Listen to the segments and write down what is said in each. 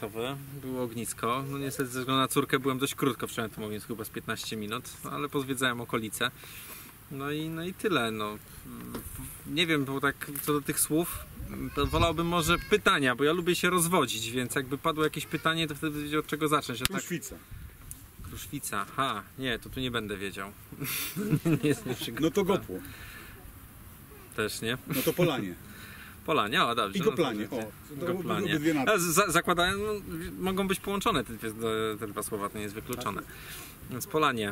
ogniskowy, było ognisko. No niestety ze względu na córkę byłem dość krótko przy tym ognisku, chyba z 15 minut, ale pozwiedzałem okolice. No i tyle. No. Nie wiem, bo tak co do tych słów, to wolałbym może pytania, bo ja lubię się rozwodzić, więc jakby padło jakieś pytanie, to wtedy wiedział od czego zacząć. Kruszwica. Tak... Kruszwica, nie, to tu nie będę wiedział. Nie jestem no to Gopło. Też nie. No to Polanie. Polanie, o dobrze. I Goplanie. Goplanie. Zakładałem, no, mogą być połączone te dwa słowa, to nie jest wykluczone. Więc Polanie.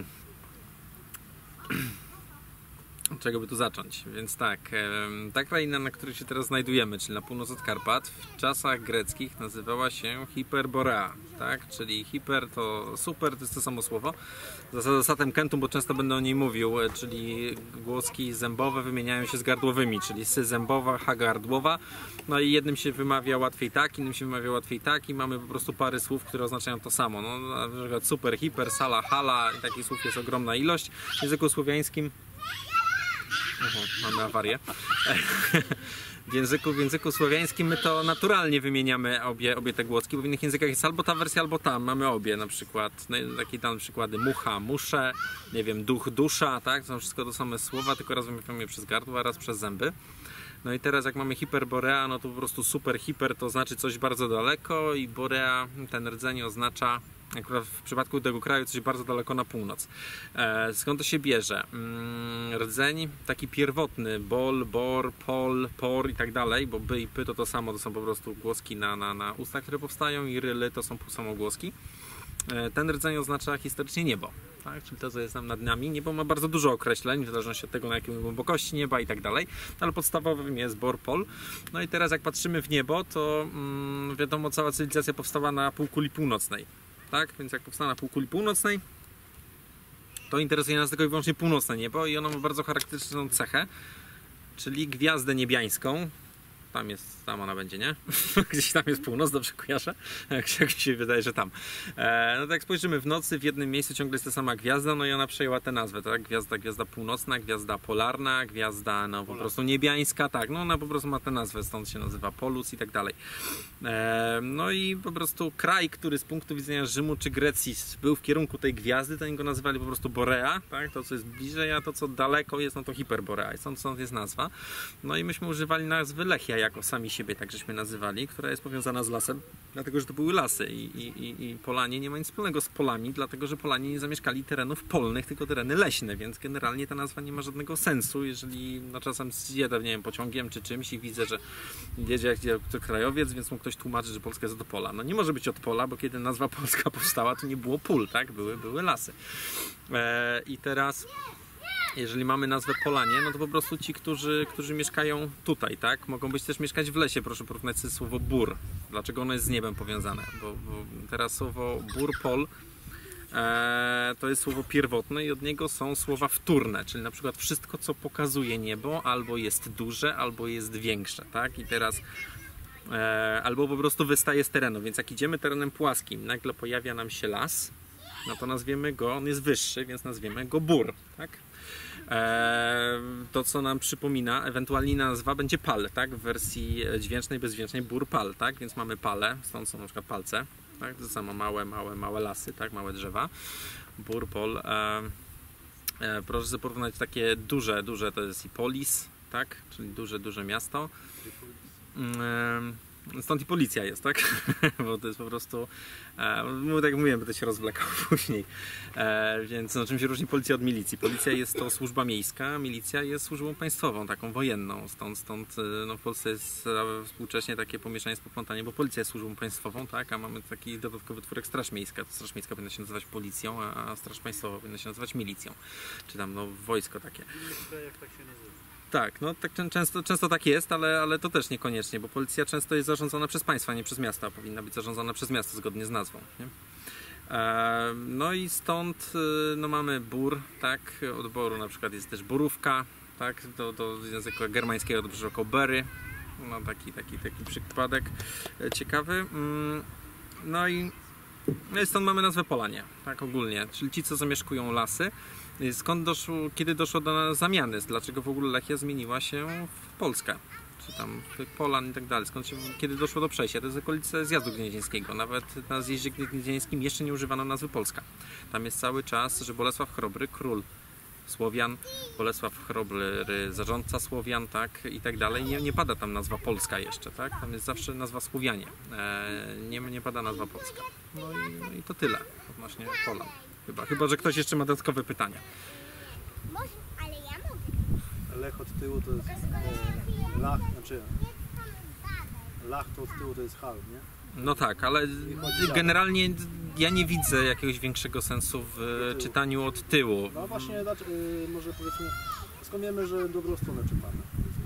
Czego by tu zacząć? Więc tak, ta kraina, na której się teraz znajdujemy, czyli na północ od Karpat, w czasach greckich nazywała się Hyperborea, tak? Czyli hiper to super, to jest to samo słowo. Zasatem kentum, bo często będę o niej mówił, czyli głoski zębowe wymieniają się z gardłowymi, czyli sy zębowa, ha gardłowa. No i jednym się wymawia łatwiej tak, innym się wymawia łatwiej tak i mamy po prostu pary słów, które oznaczają to samo. No, na przykład super, hiper, sala, hala i takich słów jest ogromna ilość. W języku słowiańskim mamy awarię. W języku słowiańskim my to naturalnie wymieniamy obie te głoski, bo w innych językach jest albo ta wersja, albo ta. Mamy obie na przykład. No, takie tam przykłady mucha, muszę, nie wiem, duch, dusza, tak? To są wszystko to same słowa, tylko raz wymawiamy je przez gardło, a raz przez zęby. No i teraz jak mamy hiperborea, no to po prostu super, hiper to znaczy coś bardzo daleko i borea, ten rdzeń oznacza akurat w przypadku tego kraju coś bardzo daleko na północ. Skąd to się bierze? Rdzeń taki pierwotny, bol, bor, pol, por i tak dalej, bo by i py to samo, to są po prostu głoski na ustach, które powstają i ryly to są samogłoski. Ten rdzeń oznacza historycznie niebo, tak? Czyli to, co jest nam nad nami. Niebo ma bardzo dużo określeń, w zależności od tego, na jakiej głębokości nieba i tak dalej, ale podstawowym jest bor, pol. No i teraz jak patrzymy w niebo, to wiadomo, cała cywilizacja powstała na półkuli północnej. Tak? Więc jak powstała na półkuli północnej, to interesuje nas tylko i wyłącznie północne niebo i ono ma bardzo charakterystyczną cechę, czyli gwiazdę niebiańską. Tam ona będzie, nie? Gdzieś tam jest północ, dobrze kojarzę? Jak mi się wydaje, że tam. No tak jak spojrzymy w nocy, w jednym miejscu ciągle jest ta sama gwiazda, no i ona przejęła tę nazwę, tak? Gwiazda północna, gwiazda polarna, gwiazda no po prostu niebiańska, tak, no ona po prostu ma tę nazwę, stąd się nazywa Polus i tak dalej. No i po prostu kraj, który z punktu widzenia Rzymu czy Grecji był w kierunku tej gwiazdy, to oni go nazywali po prostu Borea, tak? To co jest bliżej, a to co daleko jest, no to Hyperborea i stąd jest nazwa. No i myśmy używali nazwy Lechia jako sami siebie, tak żeśmy nazywali, która jest powiązana z lasem, dlatego że to były lasy i Polanie nie ma nic wspólnego z polami, dlatego że Polanie nie zamieszkali terenów polnych, tylko tereny leśne, więc generalnie ta nazwa nie ma żadnego sensu, jeżeli no, czasem jedę, nie wiem, pociągiem czy czymś i widzę, że jedzie jak krajowiec, więc mu ktoś tłumaczy, że Polska jest od pola. No nie może być od pola, bo kiedy nazwa Polska powstała, to nie było pól, tak? Były lasy. I teraz jeżeli mamy nazwę Polanie, no to po prostu ci, którzy mieszkają tutaj, tak? Mogą być też mieszkać w lesie. Proszę porównać sobie słowo bór. Dlaczego ono jest z niebem powiązane? Bo teraz słowo bór, pol to jest słowo pierwotne i od niego są słowa wtórne, czyli na przykład wszystko, co pokazuje niebo, albo jest duże, albo jest większe, tak? I teraz albo po prostu wystaje z terenu, więc jak idziemy terenem płaskim, nagle pojawia nam się las, no to nazwiemy go, on jest wyższy, więc nazwiemy go bór, tak? To, co nam przypomina, ewentualnie nazwa będzie pal, tak? W wersji dźwięcznej, bezdźwięcznej bór, pal, tak? Więc mamy pale, stąd są na przykład palce, tak? To samo małe lasy, tak? Małe drzewa, bór, pol. Proszę sobie porównać takie duże to jest i polis, tak? Czyli duże miasto. Stąd i policja jest, tak? Bo to jest po prostu, tak jak mówiłem, będę się rozwlekał później. Więc no, czym się różni policja od milicji? Policja jest to służba miejska, milicja jest służbą państwową, taką wojenną. Stąd no, w Polsce jest współcześnie takie pomieszanie z poplątaniem, bo policja jest służbą państwową, tak? A mamy taki dodatkowy twór jak Straż Miejska. To Straż Miejska powinna się nazywać policją, a Straż Państwowa powinna się nazywać milicją. Czy tam no, wojsko takie. Jak tak się nazywa? Tak, no tak często tak jest, ale to też niekoniecznie, bo policja często jest zarządzana przez państwa, nie przez miasta. Powinna być zarządzana przez miasto zgodnie z nazwą. Nie? No i stąd no mamy bór, tak, od boru na przykład jest też borówka, tak, do języka germańskiego to szeroko bery, no taki przypadek ciekawy. No i stąd mamy nazwę Polanie, tak ogólnie, czyli ci, co zamieszkują lasy. Kiedy doszło do zamiany, dlaczego w ogóle Lechia zmieniła się w Polskę? czy tam Polan i tak dalej, kiedy doszło do przejścia, to jest okolice Zjazdu Gnieźnieńskiego. Nawet na Zjeździe Gnieźnieńskim jeszcze nie używano nazwy Polska. Tam jest cały czas, że Bolesław Chrobry, król Słowian, Bolesław Chrobry, zarządca Słowian, tak, i tak dalej. Nie pada tam nazwa Polska jeszcze, tak? Tam jest zawsze nazwa Słowianie. Nie pada nazwa Polska. No i to tyle odnośnie Polan. Chyba, że ktoś jeszcze ma dodatkowe pytania. Może, ale ja mogę. Lech od tyłu to jest lach, znaczy lach to od tyłu to jest hal, nie? No tak, ale generalnie ja nie widzę jakiegoś większego sensu w czytaniu od tyłu. No właśnie, może powiedzmy, skąd wiemy, że dobrą stronę czytamy?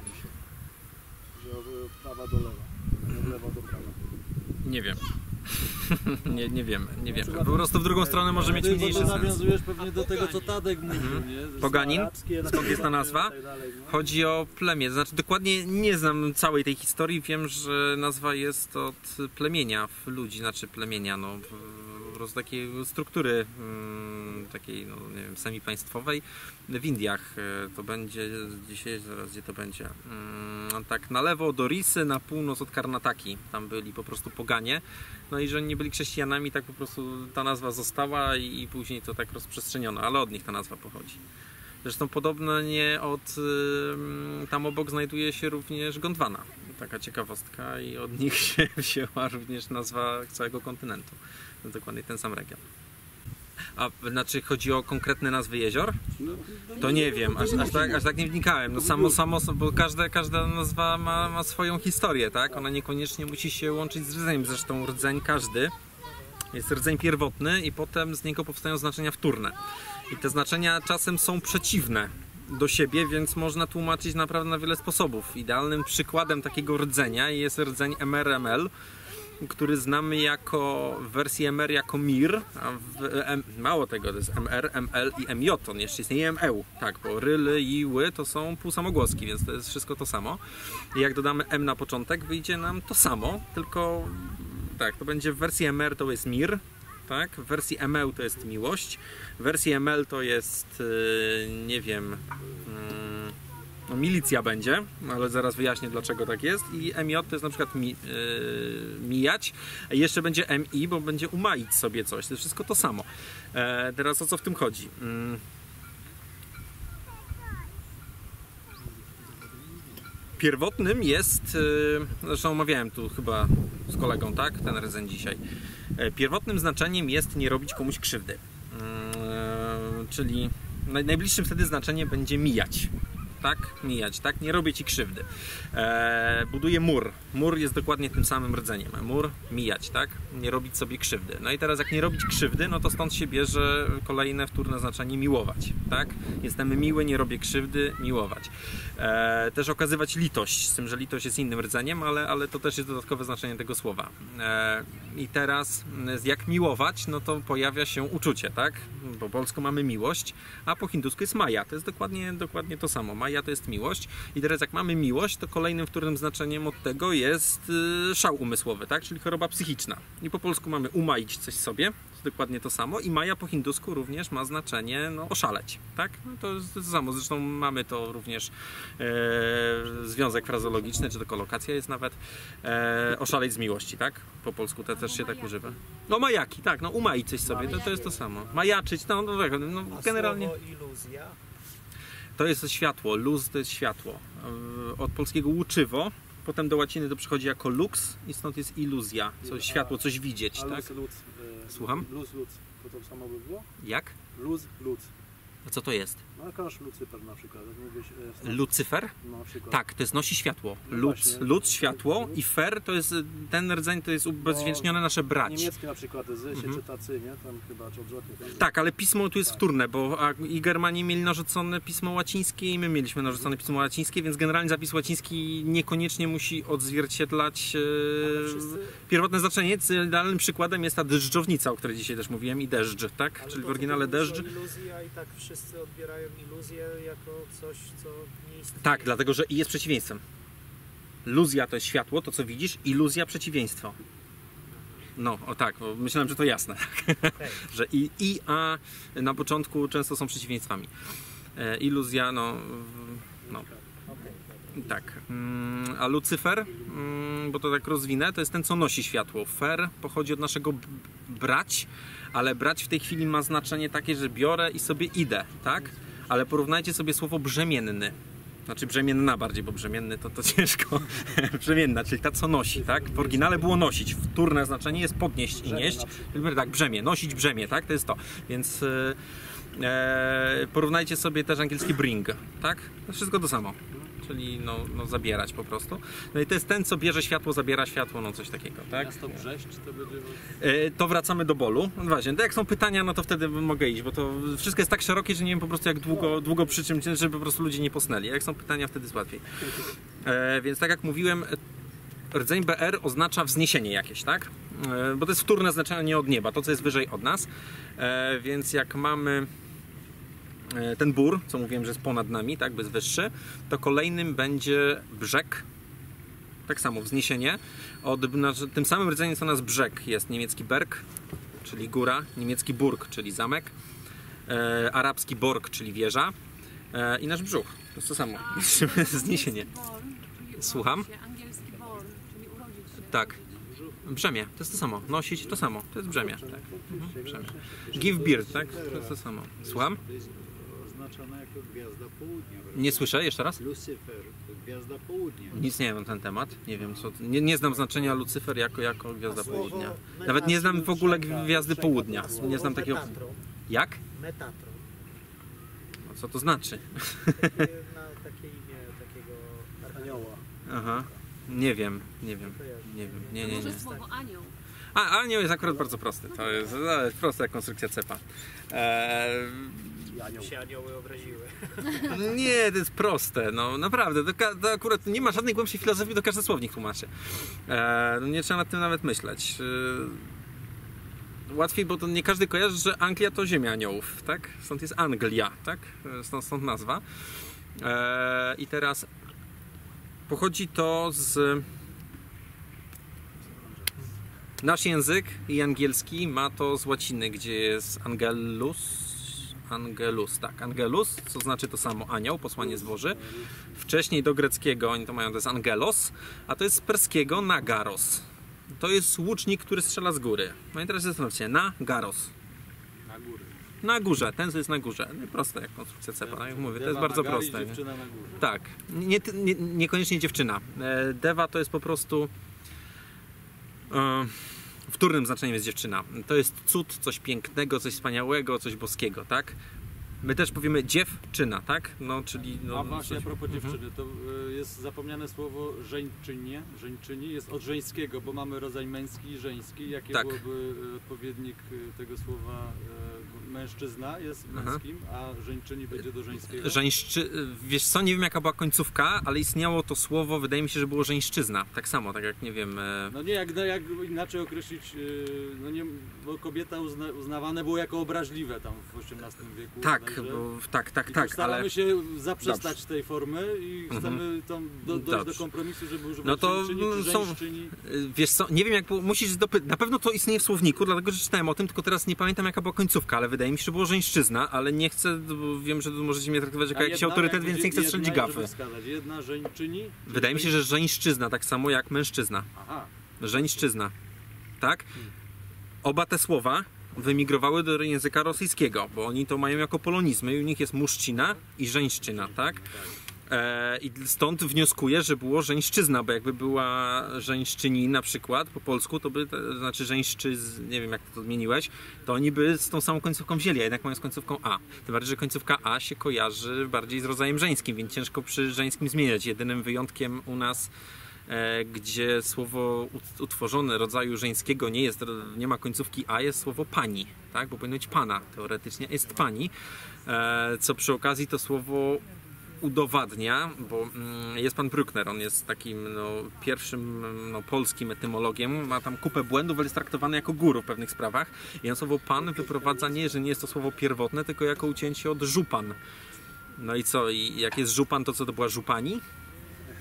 Że od prawa do lewa, od lewa do prawa. Nie wiem. nie wiem. Po prostu w drugą stronę może mieć mniejszy sens. Nawiązujesz pewnie do tego, co Tadek mówił, nie? Poganin? Skąd jest ta nazwa? Chodzi o plemię. Znaczy dokładnie nie znam całej tej historii. Wiem, że nazwa jest od plemienia w ludzi, znaczy plemienia, no po prostu takiej struktury takiej, no nie wiem, semipaństwowej. W Indiach to będzie dzisiaj, zaraz gdzie to będzie? Tak na lewo do Risy, na północ od Karnataki. Tam byli po prostu poganie. No i że oni nie byli chrześcijanami, tak po prostu ta nazwa została i później to tak rozprzestrzeniono, ale od nich ta nazwa pochodzi. Zresztą podobnie tam obok znajduje się również Gondwana. Taka ciekawostka i od nich się wzięła również nazwa całego kontynentu. To dokładnie ten sam region. A znaczy chodzi o konkretne nazwy jezior? To nie wiem, aż tak nie wnikałem. No bo każda nazwa ma swoją historię, tak? Ona niekoniecznie musi się łączyć z rdzeniem. Zresztą rdzeń każdy jest rdzeń pierwotny i potem z niego powstają znaczenia wtórne. I te znaczenia czasem są przeciwne do siebie, więc można tłumaczyć naprawdę na wiele sposobów. Idealnym przykładem takiego rdzenia jest rdzeń MRML, który znamy jako w wersji MR jako MIR, a mało tego, to jest MR, ML i MJ, on jeszcze istnieje MEU, tak, bo ry, ly i ły to są półsamogłoski, więc to jest wszystko to samo. I jak dodamy M na początek, wyjdzie nam to samo, tylko tak, to będzie w wersji MR to jest MIR, tak, w wersji MEU to jest miłość, w wersji ML to jest, nie wiem, no, milicja będzie, ale zaraz wyjaśnię dlaczego tak jest. I MJ to jest na przykład mijać, a jeszcze będzie MI, bo będzie umaić sobie coś. To jest wszystko to samo. Teraz o co w tym chodzi? Pierwotnym jest, zresztą omawiałem tu chyba z kolegą, tak, ten rdzeń dzisiaj. Pierwotnym znaczeniem jest nie robić komuś krzywdy. Czyli najbliższym wtedy znaczeniem będzie mijać. Tak? Mijać, tak? Nie robię ci krzywdy. Buduję mur. Mur jest dokładnie tym samym rdzeniem. Mur, mijać, tak? Nie robić sobie krzywdy. No i teraz jak nie robić krzywdy, no to stąd się bierze kolejne wtórne znaczenie miłować, tak? Jestem miły, nie robię krzywdy, miłować. Też okazywać litość, z tym, że litość jest innym rdzeniem, ale to też jest dodatkowe znaczenie tego słowa. I teraz jak miłować, no to pojawia się uczucie, tak? Po polsku mamy miłość, a po hindusku jest maja. To jest dokładnie to samo. Maja to jest miłość. I teraz jak mamy miłość, to kolejnym wtórnym znaczeniem od tego jest szał umysłowy, tak? Czyli choroba psychiczna. I po polsku mamy umaić coś sobie. To jest dokładnie to samo. I maja po hindusku również ma znaczenie oszaleć, tak? No to jest to samo. Zresztą mamy to również związek frazologiczny, czy to kolokacja jest nawet oszaleć z miłości, tak? Po polsku też się tak używa. No majaki, tak, no umaić coś sobie, to jest to samo. Majaczyć, no generalnie. Iluzja? To jest światło, luz to jest światło. Od polskiego łuczywo, potem do łaciny to przychodzi jako lux i stąd jest iluzja, coś światło, coś widzieć, tak? Słucham? Luz, to samo by było? Jak? Luz. A co to jest? No jakaś Lucyper na przykład. Lucyfer? Na przykład. Tak, to jest nosi światło. No Luz, światło i fer to jest, ten rdzeń to jest ubezpiecznione nasze brać. Niemieckie na przykład się czyta cy, nie? Tam chyba czy odwrotnie. Tak, ale pismo tu jest wtórne, bo i Germanie mieli narzucone pismo łacińskie i my mieliśmy narzucone pismo łacińskie, więc generalnie zapis łaciński niekoniecznie musi odzwierciedlać pierwotne znaczenie. Idealnym przykładem jest ta deszczownica, o której dzisiaj też mówiłem, i deszcz, tak? Ale czyli w oryginale deszcz. Iluzja i tak wszyscy odbierają iluzję jako coś, co nie istnieje. Tak, dlatego że i jest przeciwieństwem. Luzja to jest światło, to co widzisz, iluzja przeciwieństwo. No, o tak, myślałem, że to jasne. Okay. Że i a na początku często są przeciwieństwami. Iluzja, no. Tak. A Lucyfer, bo to tak rozwinę, to jest ten, co nosi światło. Fer pochodzi od naszego brać, ale brać w tej chwili ma znaczenie takie, że biorę i sobie idę, tak? Ale porównajcie sobie słowo brzemienny. Znaczy brzemienna bardziej, bo brzemienny to ciężko. Brzemienna, czyli ta, co nosi, tak? W oryginale było nosić. Wtórne znaczenie jest podnieść i nieść. Tak, brzemię, nosić brzemię, tak? To jest to. Więc porównajcie sobie też angielski bring, tak? To wszystko to samo. Czyli no zabierać po prostu. No i to jest ten, co bierze światło, zabiera światło, no coś takiego, tak? Miasto Brześć to będzie... To wracamy do bolu. No właśnie, to jak są pytania, no to wtedy mogę iść, bo to wszystko jest tak szerokie, że nie wiem po prostu jak długo przy czym, żeby po prostu ludzie nie posnęli. Jak są pytania, wtedy jest łatwiej. Więc tak jak mówiłem, rdzeń BR oznacza wzniesienie jakieś, tak? Bo to jest wtórne znaczenie od nieba, to co jest wyżej od nas. Więc jak mamy ten bór, co mówiłem, że jest ponad nami, tak, bez wyższy, to kolejnym będzie brzeg. Tak samo, wzniesienie. Tym samym rdzeniem co nas brzeg jest niemiecki Berg, czyli góra, niemiecki Burg, czyli zamek, arabski Borg, czyli wieża i nasz brzuch. To jest to samo. Wzniesienie. Słucham? Angielski born, czyli urodzić się. Tak. Brzemię, to jest to samo. Nosić to samo. To jest brzemię. Tak. Brzemię. Give birth, tak? To jest to samo. Słucham? Oznaczona jako gwiazda południa. Nie słyszę, jeszcze raz? Lucyfer, to gwiazda południa. Nic nie wiem na ten temat. Nie wiem co. Nie znam znaczenia Lucyfer jako gwiazda południa. Nawet nie znam w ogóle gwiazdy południa. Nie znam takiego. Metatron. Jak? Metatron. No, co to znaczy? Na takie imię takiego Anioła. Aha. Nie wiem. Nie. Może słowo anioł. Anioł jest akurat bardzo prosty. To jest prosta jak konstrukcja cepa. się anioły obraziły. Nie, to jest proste, no naprawdę, to akurat nie ma żadnej głębszej filozofii, to każdy słownik tłumaczy. Nie trzeba nad tym nawet myśleć. Łatwiej, bo to nie każdy kojarzy, że Anglia to ziemia aniołów, tak? Stąd jest Anglia, tak? Stąd nazwa. I teraz pochodzi to z... Nasz język i angielski ma to z łaciny, gdzie jest Angelus, tak, Angelus, co znaczy to samo anioł, posłaniec Boży. Wcześniej do greckiego oni to mają, to jest Angelos, a to jest z perskiego Nagaros. To jest łucznik, który strzela z góry. No i teraz zastanówcie, Nagaros. Na górę. Na górze, ten co jest na górze. No proste jak konstrukcja cepa, tak jak mówię, to jest bardzo proste. Dziewczyna na górze. Tak, niekoniecznie dziewczyna. Dewa to jest po prostu... Wtórnym znaczeniem jest dziewczyna. To jest cud, coś pięknego, coś wspaniałego, coś boskiego, tak? My też powiemy dziewczyna, tak? No, czyli... No, A właśnie coś... a propos dziewczyny, to jest zapomniane słowo żeńczyni jest od żeńskiego, bo mamy rodzaj męski i żeński. Jaki Tak. byłby odpowiednik tego słowa? Mężczyzna jest męskim, a żeńczyni będzie do żeńskiego. Wiesz co, nie wiem jaka była końcówka, ale istniało to słowo, wydaje mi się, że było żeńszczyzna. Tak samo, tak jak nie wiem... No nie, jak inaczej określić, no nie, bo kobieta uznawane było jako obraźliwe tam w XVIII wieku. Tak, także... tak, staramy ale... się zaprzestać tej formy i chcemy tam dojść do kompromisu, żeby używać no to żeńczyni czy są, żeńszczyni. wiesz co, nie wiem jak było, musisz na pewno to istnieje w słowniku, dlatego że czytałem o tym, tylko teraz nie pamiętam jaka była końcówka, ale wydaje mi się, że było żeńszczyzna, ale nie chcę, bo wiem, że możecie mnie traktować jako jakiś autorytet, więc nie chcę strzelić gafy. Jedna żeńczyni? Wydaje mi się, że żeńszczyzna, tak samo jak mężczyzna. Aha. Żeńszczyzna. Tak? Oba te słowa wymigrowały do języka rosyjskiego, bo oni to mają jako polonizmy i u nich jest muszcina i żeńszczyna, tak? I stąd wnioskuję, że było żeńszczyzna, bo jakby była żeńszczyni na przykład po polsku, to by, to znaczy nie wiem jak to zmieniłeś, to oni by z tą samą końcówką wzięli, a jednak mają z końcówką A. Tym bardziej, że końcówka A się kojarzy bardziej z rodzajem żeńskim, więc ciężko przy żeńskim zmieniać. Jedynym wyjątkiem u nas, gdzie słowo utworzone rodzaju żeńskiego nie ma końcówki A, jest słowo pani, tak? Bo powinno być pana, teoretycznie jest pani, co przy okazji to słowo udowadnia, bo jest pan Bruckner, on jest takim pierwszym polskim etymologiem, ma tam kupę błędów, ale jest traktowany jako guru w pewnych sprawach i on słowo pan wyprowadza nie, że nie jest to słowo pierwotne, tylko jako ucięcie od żupan. No i co? I jak jest żupan, to co to była żupani?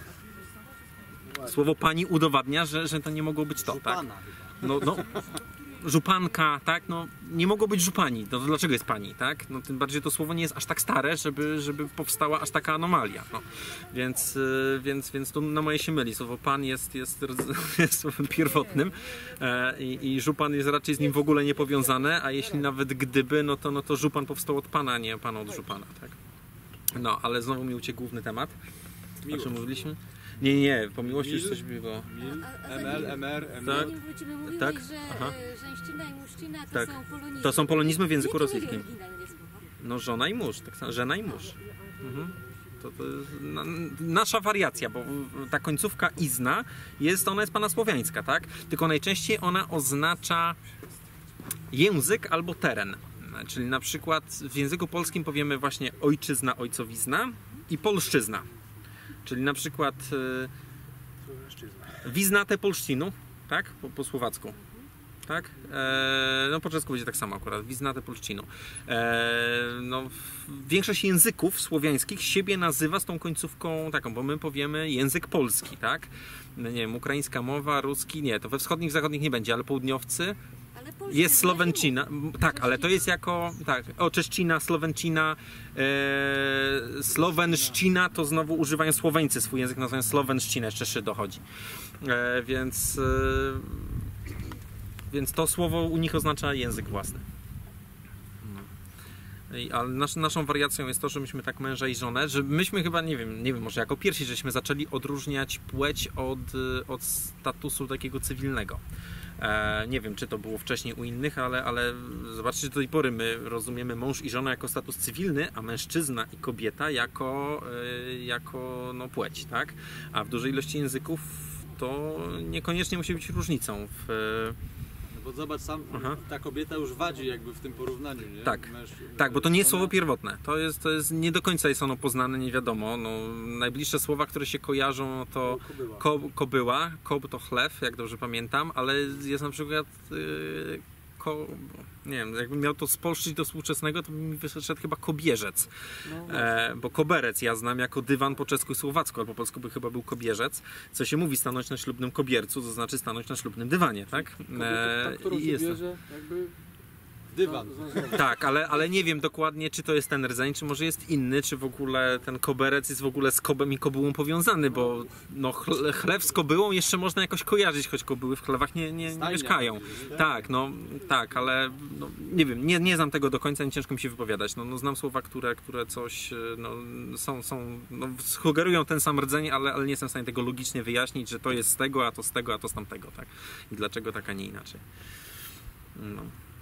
Słowo pani udowadnia, że to nie mogło być to, tak? No, żupanka, tak? No nie mogło być żupani, no to dlaczego jest pani, tak? No tym bardziej to słowo nie jest aż tak stare, żeby powstała aż taka anomalia. No. Więc tu na moje się myli. Słowo pan jest słowem pierwotnym i żupan jest raczej z nim w ogóle niepowiązane, a jeśli nawet gdyby, no to żupan powstał od pana, a nie pan od żupana, tak? No, ale znowu mi uciekł główny temat. O czym mówiliśmy? Nie, po miłości już coś było. Mil, ML, MR, ML. Tak. Mówiłeś, Tak. że Aha. żeńszczyna i muszczyna to Tak. są polonizmy. To są polonizmy w języku Jakie rosyjskim. oryginalne słowa? No żona i mąż, tak samo, żena i mąż. Mhm. To jest nasza wariacja, bo ta końcówka izna ona jest panasłowiańska, tak? Tylko najczęściej ona oznacza język albo teren. Czyli na przykład w języku polskim powiemy właśnie ojczyzna, ojcowizna i polszczyzna. Czyli na przykład wiznate polszcinu, tak? Po słowacku. Tak? No po czesku będzie tak samo akurat, wiznate polszcinu. No, większość języków słowiańskich siebie nazywa z tą końcówką taką, bo my powiemy język polski, tak? No, nie wiem, ukraińska mowa, ruski, nie, to we wschodnich, zachodnich nie będzie, ale południowcy. Ale polskie Jest Slowencina, tak, ale to jest jako, tak, Czeszcina, Slowencina, Slowenszcina to znowu używają Słoweńcy swój język, nazywają Slowenszcinę, jeszcze Szy dochodzi. Więc to słowo u nich oznacza język własny. Ale naszą wariacją jest to, że myśmy tak męża i żonę, że myśmy chyba, nie wiem, może jako pierwsi, żeśmy zaczęli odróżniać płeć od statusu takiego cywilnego. Nie wiem, czy to było wcześniej u innych, ale zobaczcie, że do tej pory my rozumiemy mąż i żona jako status cywilny, a mężczyzna i kobieta jako no, płeć, tak? A w dużej ilości języków to niekoniecznie musi być różnicą. Bo zobacz, ta kobieta już wadzi jakby w tym porównaniu, nie? Tak, bo to nie jest słowo pierwotne. To jest nie do końca jest ono poznane, nie wiadomo. No, najbliższe słowa, które się kojarzą, to kobyła, kob to chlew, jak dobrze pamiętam, ale jest na przykład nie wiem, jakbym miał to spolszczyć do współczesnego, to by mi wyszedł chyba kobierzec. Bo koberec ja znam jako dywan po czesku i słowacku, albo po polsku by chyba był kobierzec, co się mówi stanąć na ślubnym kobiercu, to znaczy stanąć na ślubnym dywanie, tak? Jakby dywan. Tak, ale nie wiem dokładnie, czy to jest ten rdzeń, czy może jest inny, czy w ogóle ten koberec jest w ogóle z kobem i kobyłą powiązany, bo no, chlew z kobyłą jeszcze można jakoś kojarzyć, choć kobyły w chlewach nie mieszkają. Tak, ale no, nie wiem, nie znam tego do końca, nie ciężko mi się wypowiadać. No, znam słowa, które coś sugerują ten sam rdzeń, ale nie jestem w stanie tego logicznie wyjaśnić, że to jest z tego, a to z tego, a to z tamtego, tak? I dlaczego tak, a nie inaczej. No.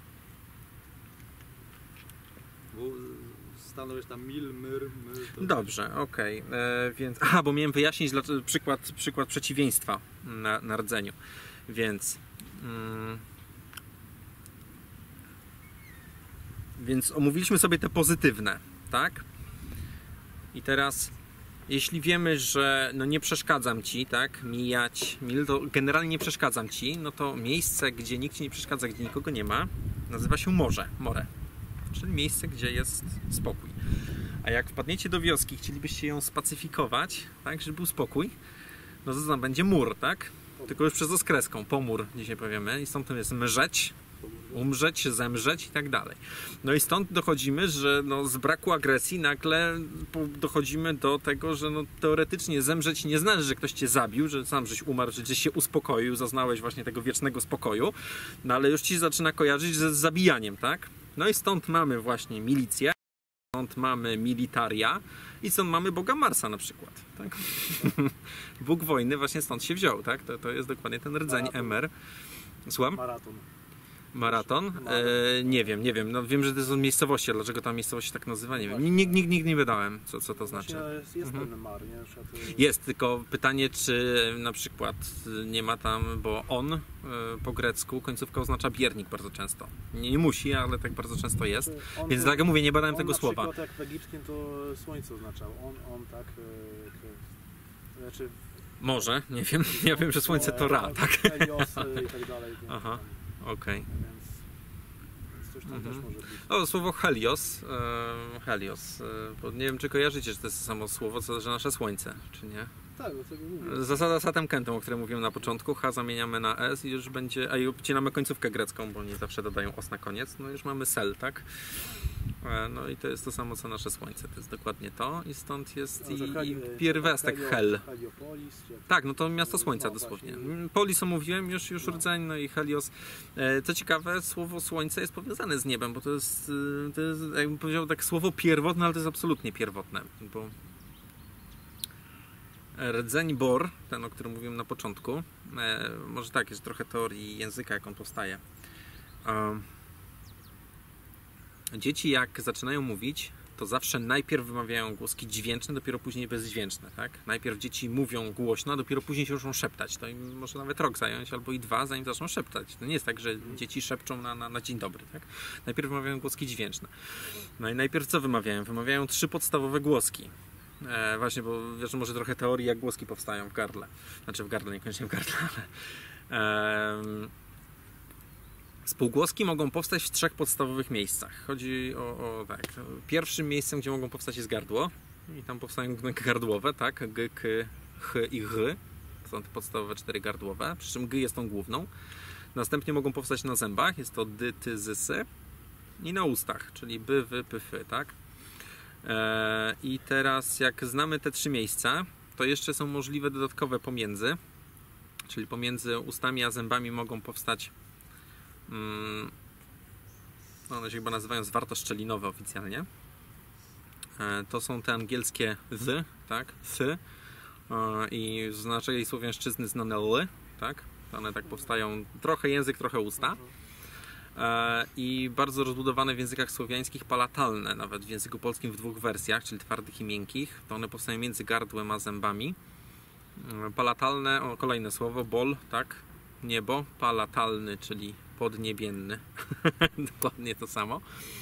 Bo stanąłeś tam mil, myr. Dobrze, okej. Więc... bo miałem wyjaśnić przykład przeciwieństwa na rdzeniu. Więc... Więc omówiliśmy sobie te pozytywne, tak? I teraz, jeśli wiemy, że no nie przeszkadzam ci, tak? Mijać mil, to generalnie nie przeszkadzam ci, no to miejsce, gdzie nikt ci nie przeszkadza, gdzie nikogo nie ma, nazywa się more. Czyli miejsce, gdzie jest spokój. A jak wpadniecie do wioski, chcielibyście ją spacyfikować, tak, żeby był spokój, no to tam będzie mur, tak? Tylko już przez kreską, pomór dzisiaj powiemy. I stąd to jest mrzeć, umrzeć, zemrzeć i tak dalej. No i stąd dochodzimy, że no z braku agresji nagle dochodzimy do tego, że no teoretycznie zemrzeć nie znaczy, że ktoś cię zabił, że sam żeś umarł, że gdzieś się uspokoił, zaznałeś właśnie tego wiecznego spokoju, no ale już ci zaczyna kojarzyć z zabijaniem, tak? No i stąd mamy właśnie milicję, stąd mamy militaria i stąd mamy Boga Marsa na przykład. Tak? Bóg wojny właśnie stąd się wziął, tak? To jest dokładnie ten rdzeń MR. Słucham? Maraton? Nie wiem. No, wiem, że to są miejscowości, a dlaczego ta miejscowość się tak nazywa, nie wiem. Nigdy nie wydałem, co to znaczy. Jest pewien mar, nie? Jest, tylko pytanie, czy na przykład nie ma tam, bo on po grecku końcówka oznacza biernik bardzo często. Nie musi, ale tak bardzo często jest. Więc dlatego mówię, nie badałem tego słowa. Na przykład jak w egipskim to słońce oznaczał. On tak... Znaczy... Może, nie wiem. Ja wiem, że słońce to Ra, tak? Helios i tak dalej. Aha, okej. Więc coś tam też może być. O, słowo Helios, bo nie wiem, czy kojarzycie, że to jest samo słowo, co że nasze słońce, czy nie? Tak, o tego mówię. Zasada satem kentem, o której mówiłem na początku, H zamieniamy na S i już będzie, a i obcinamy końcówkę grecką, bo oni zawsze dodają os na koniec, no już mamy sel, tak? No i to jest to samo co nasze Słońce, to jest dokładnie to i stąd jest i pierwiastek Hel. Heliopolis, czy jak Tak, no to miasto Słońca No, dosłownie. właśnie. Polis omówiłem już rdzeń, no i Helios. Co ciekawe, słowo Słońce jest powiązane z niebem, bo to jest jakbym powiedział tak słowo pierwotne, ale to jest absolutnie pierwotne, bo rdzeń Bor, ten o którym mówiłem na początku, może tak, jest trochę teorii języka, jak on powstaje. Dzieci jak zaczynają mówić, to zawsze najpierw wymawiają głoski dźwięczne, dopiero później bezdźwięczne, tak? Najpierw dzieci mówią głośno, a dopiero później się muszą szeptać. To im może nawet rok zająć, albo i 2, zanim zaczną szeptać. To nie jest tak, że dzieci szepczą na dzień dobry, tak? Najpierw wymawiają głoski dźwięczne. No i najpierw co wymawiają? Wymawiają 3 podstawowe głoski. Właśnie, bo wiesz, może trochę teorii, jak głoski powstają w gardle. Znaczy w gardle, niekoniecznie w gardle, ale... Spółgłoski mogą powstać w 3 podstawowych miejscach. Chodzi o tak. Pierwszym miejscem, gdzie mogą powstać, jest gardło. I tam powstają gardłowe, tak? G, K, H i G. To są te podstawowe 4 gardłowe. Przy czym G jest tą główną. Następnie mogą powstać na zębach. Jest to dy, ty, zysy. I na ustach, czyli by, wy, py, fy, tak? I teraz jak znamy te 3 miejsca, to jeszcze są możliwe dodatkowe pomiędzy. Czyli pomiędzy ustami a zębami mogą powstać one się chyba nazywają zwartoszczelinowe oficjalnie. To są te angielskie th, tak? Th. I z naszej słowiańszczyzny znane l, tak? One tak powstają, trochę język, trochę usta. I bardzo rozbudowane w językach słowiańskich palatalne, nawet w języku polskim w 2 wersjach, czyli twardych i miękkich. To one powstają między gardłem a zębami. Palatalne, kolejne słowo, bol, tak? Niebo, palatalny, czyli podniebienny. Dokładnie to samo.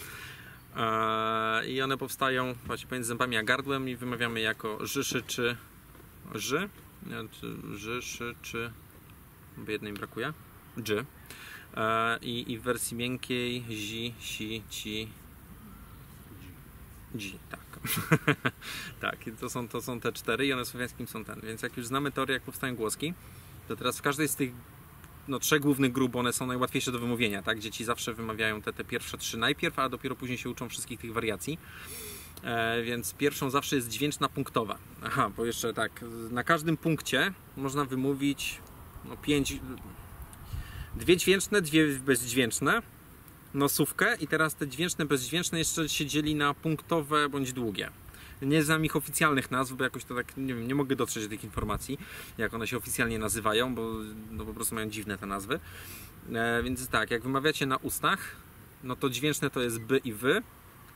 I one powstają właśnie pomiędzy zębami a gardłem i wymawiamy jako żyszy czy ży. Żyszy czy... bo jednej mi brakuje. Dży. I w wersji miękkiej zi, si, ci, dzi. Tak. Tak, i to są te 4 i one w słowiańskim są ten. Więc jak już znamy teorię, jak powstają głoski, to teraz w każdej z tych 3 głównych grup, one są najłatwiejsze do wymówienia, tak? Dzieci zawsze wymawiają te pierwsze 3 najpierw, a dopiero później się uczą wszystkich tych wariacji. Więc pierwszą zawsze jest dźwięczna punktowa. Aha, bo jeszcze tak, na każdym punkcie można wymówić 5, 2 dźwięczne, 2 bezdźwięczne, nosówkę i teraz te dźwięczne, bezdźwięczne jeszcze się dzieli na punktowe bądź długie. Nie znam ich oficjalnych nazw, bo jakoś to tak, nie wiem, nie mogę dotrzeć do tych informacji, jak one się oficjalnie nazywają, bo po prostu mają dziwne te nazwy. Więc tak, jak wymawiacie na ustach, no to dźwięczne to jest by i wy,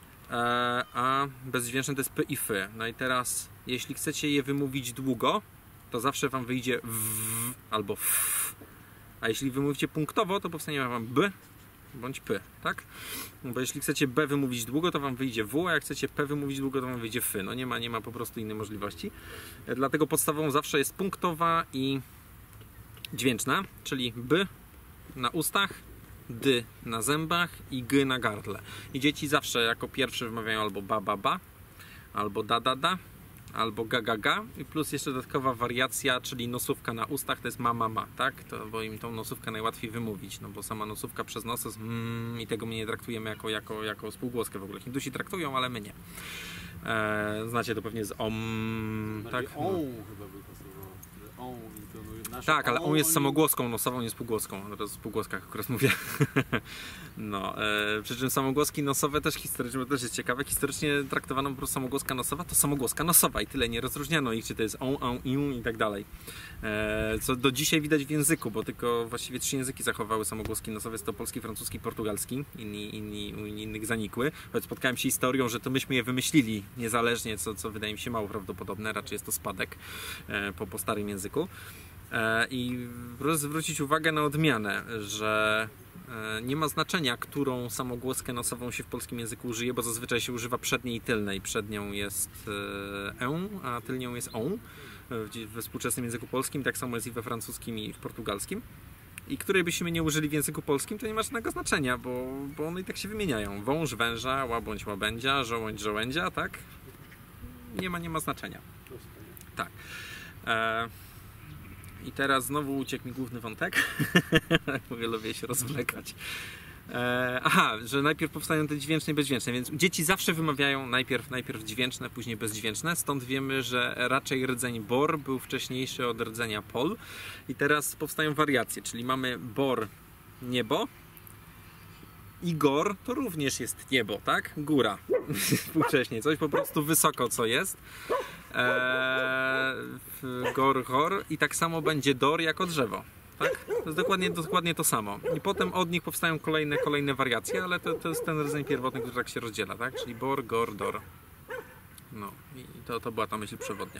a bezdźwięczne to jest p i fy. No i teraz, jeśli chcecie je wymówić długo, to zawsze wam wyjdzie w albo f. A jeśli wymówicie punktowo, to powstanie wam b bądź p, tak? Bo jeśli chcecie b wymówić długo, to wam wyjdzie w, a jak chcecie p wymówić długo, to wam wyjdzie f. No nie ma po prostu innej możliwości. Dlatego podstawową zawsze jest punktowa i dźwięczna, czyli b na ustach, d na zębach i g na gardle. I dzieci zawsze jako pierwsze wymawiają albo ba, ba, ba, albo da, da, da, albo ga, ga, ga. I plus jeszcze dodatkowa wariacja, czyli nosówka na ustach, to jest ma, ma, ma, tak? To, bo im tą nosówkę najłatwiej wymówić, no bo sama nosówka przez nos jest i tego my nie traktujemy jako spółgłoskę w ogóle. Hindusi traktują, ale my nie. Znacie to pewnie z om, tak? Chyba by pasowało. Tak, ale on jest samogłoską nosową, nie spółgłoską. Teraz o spółgłoskach akurat mówię. No, przy czym samogłoski nosowe też historycznie, bo też jest ciekawe, historycznie traktowano po prostu samogłoska nosowa, to samogłoska nosowa i tyle, nie rozróżniano ich, czy to jest on, i tak dalej. Co do dzisiaj widać w języku, bo tylko właściwie 3 języki zachowały samogłoski nosowe, jest to polski, francuski, portugalski, innych zanikły. Choć spotkałem się z historią, że to myśmy je wymyślili niezależnie, co wydaje mi się mało prawdopodobne, raczej jest to spadek po starym języku. I proszę zwrócić uwagę na odmianę, że nie ma znaczenia, którą samogłoskę nosową się w polskim języku użyje, bo zazwyczaj się używa przedniej i tylnej. Przednią jest a tylnią jest on. We współczesnym języku polskim, tak samo jest i we francuskim i w portugalskim. I której byśmy nie użyli w języku polskim, to nie ma żadnego znaczenia, bo one i tak się wymieniają. Wąż, węża, łabądź, łabędzia, żołądź, żołędzia, tak? Nie ma znaczenia. Tak. I teraz znowu uciekł mi główny wątek. Mówię, lubię się rozwlekać. Że najpierw powstają te dźwięczne i bezdźwięczne, więc dzieci zawsze wymawiają najpierw dźwięczne, później bezdźwięczne, stąd wiemy, że raczej rdzeń bor był wcześniejszy od rdzenia pol i teraz powstają wariacje, czyli mamy bor, niebo i gor to również jest niebo, tak? Góra współcześnie, coś po prostu wysoko co jest. Gor i tak samo będzie dor jako drzewo. Tak? To jest dokładnie to samo. I potem od nich powstają kolejne wariacje, ale to jest ten rdzeń pierwotny, który tak się rozdziela, tak? Czyli bor, gor, dor. No i to była ta myśl przewodnia.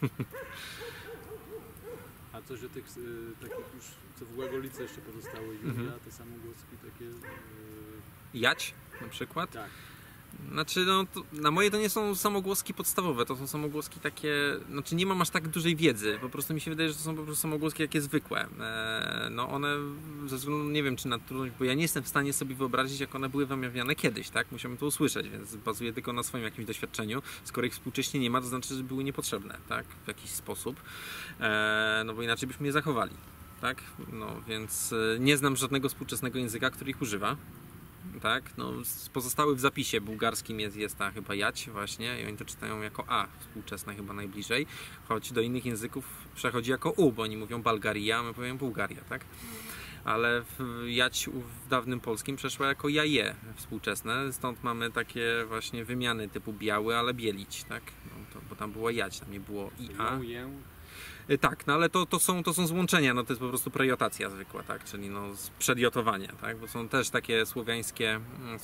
A coś o tych takich już, co w Głagolice jeszcze pozostały, te samogłoski takie... Jać na przykład. Tak. Znaczy, no, na moje to nie są samogłoski podstawowe, to są samogłoski takie, znaczy nie mam aż tak dużej wiedzy, po prostu mi się wydaje, że to są po prostu samogłoski takie zwykłe. No one, ze względu, nie wiem czy na trudność, bo ja nie jestem w stanie sobie wyobrazić, jak one były wymawiane kiedyś, tak? Musiałbym to usłyszeć, więc bazuję tylko na swoim jakimś doświadczeniu. Skoro ich współcześnie nie ma, to znaczy, że były niepotrzebne, tak? W jakiś sposób, no bo inaczej byśmy je zachowali, tak? No więc nie znam żadnego współczesnego języka, który ich używa. Tak, no pozostały w zapisie bułgarskim jest ta chyba jać właśnie i oni to czytają jako A współczesne chyba najbliżej, choć do innych języków przechodzi jako U, bo oni mówią Balgaria, a my powiemy Bułgaria, tak? Ale jać w dawnym polskim przeszła jako jaje współczesne, stąd mamy takie właśnie wymiany typu biały, ale bielić, tak? No bo tam było jać, tam nie było IA. Tak, no ale to są złączenia, no to jest po prostu prejotacja zwykła, tak, czyli no przedjotowanie, tak, bo są też takie słowiańskie,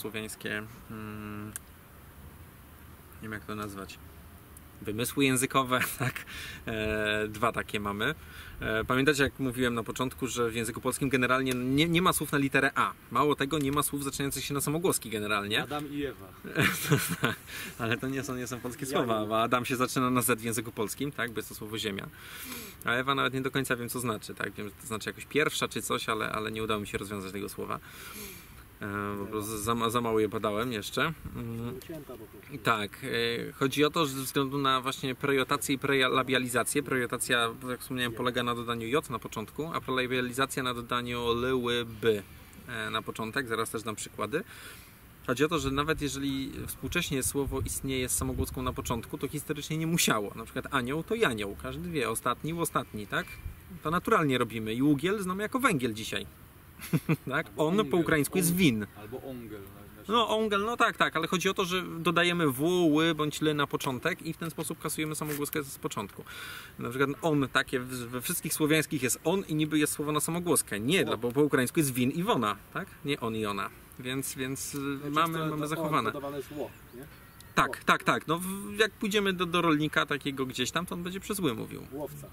nie wiem jak to nazwać, wymysły językowe, tak, dwa takie mamy. Pamiętacie, jak mówiłem na początku, że w języku polskim generalnie nie ma słów na literę A. Mało tego, nie ma słów zaczynających się na samogłoski generalnie. Adam i Ewa. Ale to nie są polskie słowa, bo Adam się zaczyna na Z w języku polskim, tak, bo jest to słowo ziemia. A Ewa nawet nie do końca wiem, co znaczy, tak, wiem, że to znaczy jakoś pierwsza czy coś, ale nie udało mi się rozwiązać tego słowa. Po prostu za mało je badałem jeszcze. Tak, chodzi o to, że ze względu na właśnie prejotację i prelabializację, prejotacja, jak wspomniałem, polega na dodaniu J na początku, a prelabializacja na dodaniu ly, by na początek, zaraz też dam przykłady. Chodzi o to, że nawet jeżeli współcześnie słowo istnieje z samogłoską na początku, to historycznie nie musiało. Na przykład anioł to janioł, każdy wie, ostatni, tak? To naturalnie robimy i ugiel znamy jako węgiel dzisiaj. Tak? On po ukraińsku jest win. Albo ongel. No ongel, no tak, ale chodzi o to, że dodajemy w, ły bądź ly na początek i w ten sposób kasujemy samogłoskę z początku. Na przykład on, takie we wszystkich słowiańskich jest on i niby jest słowo na samogłoskę. Nie, bo po ukraińsku jest win i wona, tak? Nie on i ona. Więc mamy zachowane. Nie? Tak. No, jak pójdziemy do rolnika takiego gdzieś tam, to on będzie przez ły mówił. Łowca.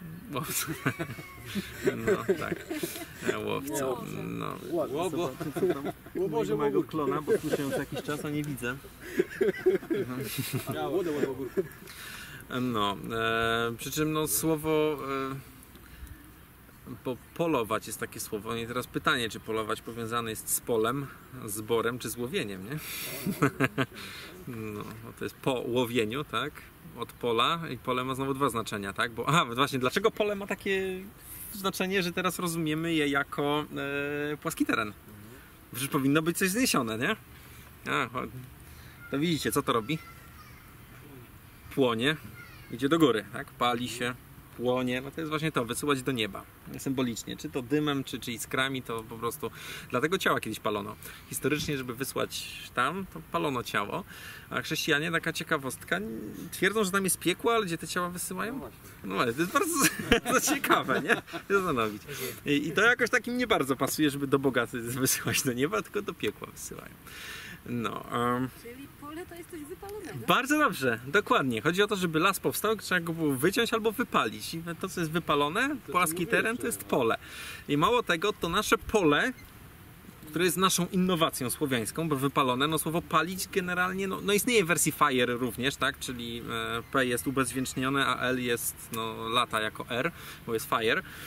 No tak. Łowca. No. Łoboże mojego klona, bo słyszę już jakiś czas, a nie widzę. No. Przy czym no słowo polować jest takie słowo. I teraz pytanie, czy polować powiązane jest z polem, z borem, czy z łowieniem, nie? No, to jest po łowieniu, tak? Od pola i pole ma znowu dwa znaczenia, tak? Bo właśnie, dlaczego pole ma takie znaczenie, że teraz rozumiemy je jako płaski teren? Przecież powinno być coś zniesione, nie? To widzicie, co to robi? Płonie, idzie do góry, tak? Pali się, płonie, no to jest właśnie to, wysyłać do nieba, symbolicznie, czy to dymem, czy iskrami, to po prostu, dlatego ciała kiedyś palono. Historycznie, żeby wysłać tam, to palono ciało, a chrześcijanie, taka ciekawostka, twierdzą, że tam jest piekło, ale gdzie te ciała wysyłają? No ale to jest bardzo ciekawe, nie? Zastanowić. I to jakoś takim nie bardzo pasuje, żeby do Boga wysyłać do nieba, tylko do piekła wysyłają. No, Czyli pole to jest coś wypalonego. bardzo dobrze, dokładnie. Chodzi o to, żeby las powstał, trzeba go było wyciąć albo wypalić. I to, co jest wypalone, płaski teren, to jest pole. I mało tego, to nasze pole, które jest naszą innowacją słowiańską, bo wypalone, no słowo palić generalnie, no istnieje w wersji fire również, tak, czyli P jest ubezwiecznione, a L jest, no, lata jako R, bo jest fire.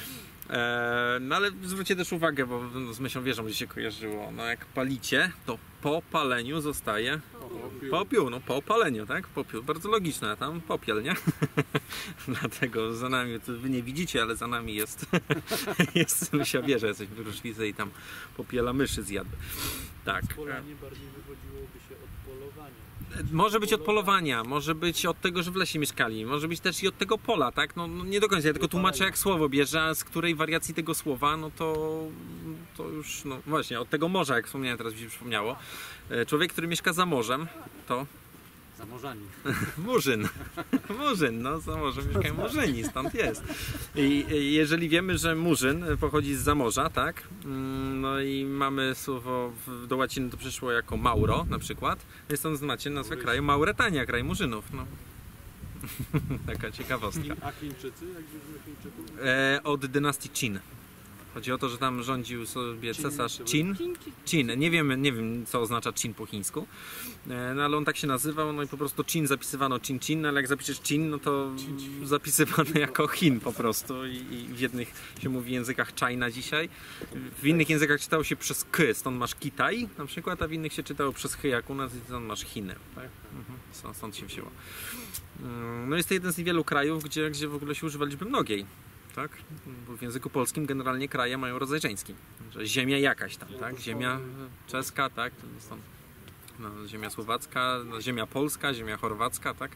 No ale zwróćcie też uwagę, bo z myślą wieżą gdzie się kojarzyło. No jak palicie, to po paleniu zostaje popiół, no po paleniu, tak? Popiół, bardzo logiczne, a tam popiel, nie? Dlatego za nami, to wy nie widzicie, ale za nami jest jest mysia wieża, jesteśmy w ruszwicy i tam popiela myszy zjadły. Tak. Polanie bardziej wychodziłoby się od polowania. Może być od polowania, może być od tego, że w lesie mieszkali, może być też i od tego pola, tak? No nie do końca, ja tylko tłumaczę jak słowo bierze, a z której wariacji tego słowa, no to już, no właśnie, od tego morza, jak wspomniałem, teraz mi się przypomniało. Człowiek, który mieszka za morzem, to Zamorzani. Murzyn. Murzyn, no za morzem mieszkają Murzyni, stąd jest. I jeżeli wiemy, że Murzyn pochodzi z zamorza, tak? No i mamy słowo, do łaciny to przyszło jako Mauro na przykład, więc stąd macie nazwę kraju Mauretania, kraj Murzynów. No. Taka ciekawostka. A Chińczycy? Jak bierzemy Chińczyków? Od dynastii Qin. Chodzi o to, że tam rządził sobie cesarz Qin. Chin czy Qin. Nie wiem co oznacza Qin po chińsku, no ale on tak się nazywał, no i po prostu Qin zapisywano Qin, ale jak zapiszesz Qin, no to zapisywano jako Chin po prostu i w jednych się mówi językach China dzisiaj, w innych językach czytało się przez K, stąd masz Kitaj na przykład, a w innych się czytało przez H jak u nas i stąd masz Chiny. Tak? Stąd się wzięło. No jest to jeden z niewielu krajów, gdzie w ogóle się używa liczby mnogiej. Tak? Bo w języku polskim generalnie kraje mają rodzaj żeński. Że ziemia jakaś tam, tak? Ziemia czeska, tak? Stąd, no, ziemia słowacka, no, ziemia polska, ziemia chorwacka, tak?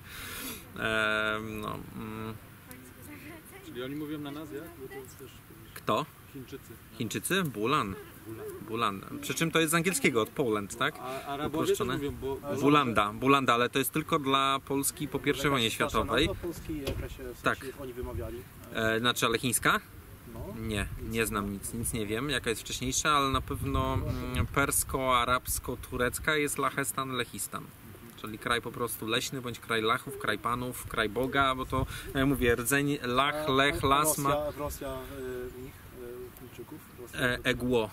Czyli oni mówią na nas jak? Bo to jest też Kto? Chińczycy. Chińczycy? Bulan. Przy czym to jest z angielskiego, od Poland, tak? A Arabowie też Uproszczone. mówią, bo Bulanda, ale to jest tylko dla Polski po I wojnie światowej. Polski, jaka się Tak. oni wymawiali? Znaczy, ale chińska? No. Nie znam nic nie wiem, jaka jest wcześniejsza, ale na pewno persko-arabsko-turecka jest Lachestan, Lechistan. Czyli kraj po prostu leśny, bądź kraj Lachów, kraj Panów, kraj Boga, bo to, jak mówię, rdzeń Lach, Lech, Las ma... Rosja nich, Chińczyków? Egło.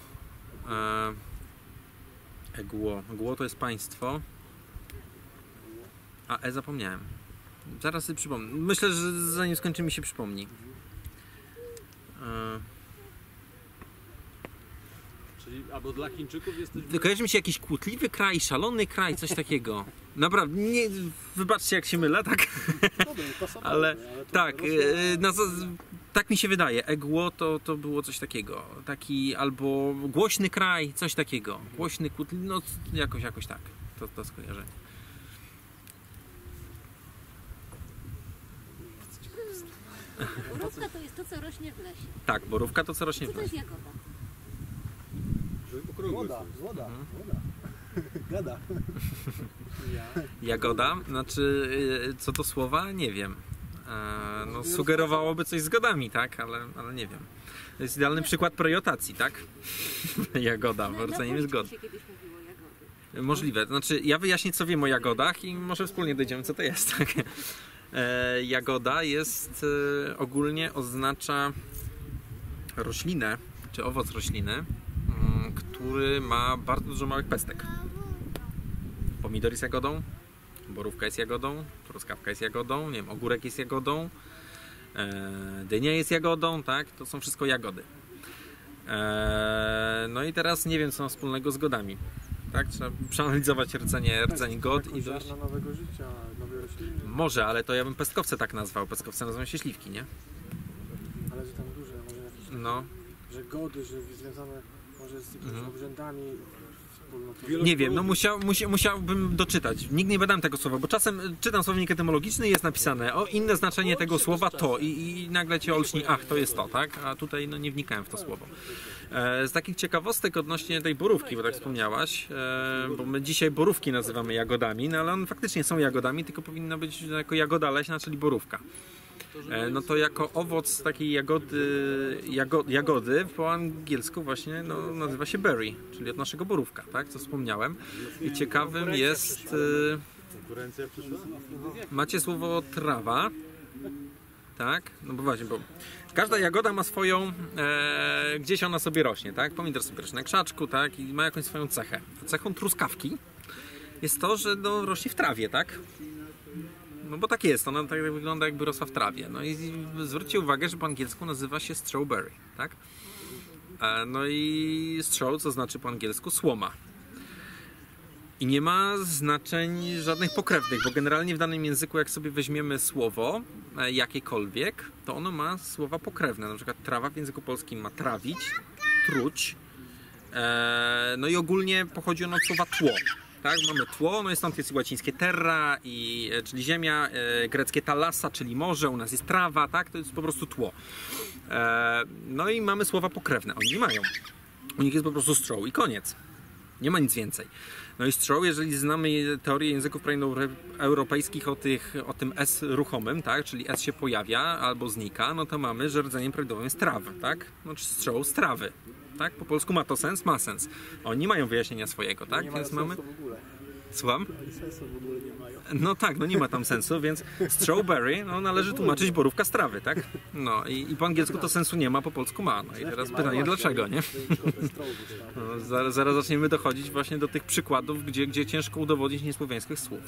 Egło to jest państwo. A zapomniałem. Zaraz sobie przypomnę. Myślę, że zanim skończy mi się przypomni. Czyli albo dla Chińczyków jesteś... Kojarzy mi się jakiś kłótliwy kraj, szalony kraj, coś takiego. Naprawdę, nie, wybaczcie jak się mylę, tak? Ale tak, tak mi się wydaje. Egło to było coś takiego. Taki albo głośny kraj, coś takiego. Głośny, kłótliwy, no jakoś tak. To skojarzenie. borówka to jest to, co rośnie w lesie. Tak, borówka to co rośnie Co w to jest lesie. jagoda? Okrągły Woda. Gada. Jagoda, znaczy co to słowa? Nie wiem. No, sugerowałoby coś z godami, tak? Ale nie wiem. To jest idealny przykład projotacji, tak? Jagoda, bo rdzeniem jest god. się kiedyś mówiło jagody. Możliwe. Znaczy, ja wyjaśnię, co wiem o jagodach i może wspólnie dojdziemy, co to jest. Tak? Jagoda jest ogólnie oznacza roślinę, czy owoc rośliny, który ma bardzo dużo małych pestek. Pomidor jest jagodą, borówka jest jagodą, truskawka jest jagodą, nie wiem, ogórek jest jagodą, dynia jest jagodą, tak? To są wszystko jagody. No i teraz nie wiem, co ma wspólnego z godami. Tak? Trzeba przeanalizować rdzeń god i dojść. nowego życia, nowej rośliny. Może, ale to ja bym pestkowce tak nazwał. Pestkowce nazywają się śliwki, nie? Ale że tam duże, może jakieś... No. Że gody, że związane może z jakimiś obrzędami wspólnotowymi. Nie wiem, no musiałbym doczytać. Nigdy nie badałem tego słowa, bo czasem czytam słownik etymologiczny i jest napisane o inne znaczenie tego słowa to i nagle cię olśni, ach, to jest to, tak? A tutaj no nie wnikałem w to słowo. Z takich ciekawostek odnośnie tej borówki, bo tak wspomniałaś, bo my dzisiaj borówki nazywamy jagodami, no ale one faktycznie są jagodami, tylko powinno być jako jagoda leśna, czyli borówka. No to jako owoc takiej jagody po angielsku właśnie no, nazywa się berry, czyli od naszego borówka, tak, co wspomniałem. I ciekawym jest... Konkurencja przyszła? Macie słowo trawa, tak, no bo właśnie, bo każda jagoda ma swoją, gdzieś ona sobie rośnie, tak, pomidor sobie rośnie na krzaczku, tak, i ma jakąś swoją cechę. Cechą truskawki jest to, że no, rośnie w trawie, tak. No bo tak jest, ona tak wygląda, jakby rosła w trawie. No i zwróćcie uwagę, że po angielsku nazywa się strawberry, tak? No i straw, co znaczy po angielsku słoma. I nie ma znaczeń żadnych pokrewnych, bo generalnie w danym języku, jak sobie weźmiemy słowo jakiekolwiek, to ono ma słowa pokrewne. Na przykład trawa w języku polskim ma trawić, truć. No i ogólnie pochodzi ono od słowa tło. Tak? Mamy tło, no i stąd jest łacińskie terra, czyli ziemia, greckie thalassa, czyli morze, u nas jest trawa, tak? To jest po prostu tło. No i mamy słowa pokrewne, oni nie mają. U nich jest po prostu straw i koniec. Nie ma nic więcej. No i straw, jeżeli znamy teorię języków europejskich o tym S ruchomym, tak? Czyli S się pojawia albo znika, no to mamy, że rdzeniem prawidłowym jest traw, tak? No czy straw, strawy. Tak? Po polsku ma to sens? Ma sens. Oni nie mają wyjaśnienia swojego, tak? Nie Więc mają mamy... sensu w ogóle. Słucham? Oni sensu w ogóle nie mają. No tak, no nie ma tam sensu, więc strawberry, no należy tłumaczyć borówka z trawy, tak? No i po angielsku to sensu nie ma, po polsku ma. No i teraz pytanie dlaczego, nie? No, zaraz zaczniemy dochodzić właśnie do tych przykładów, gdzie ciężko udowodnić niesłowiańskich słów.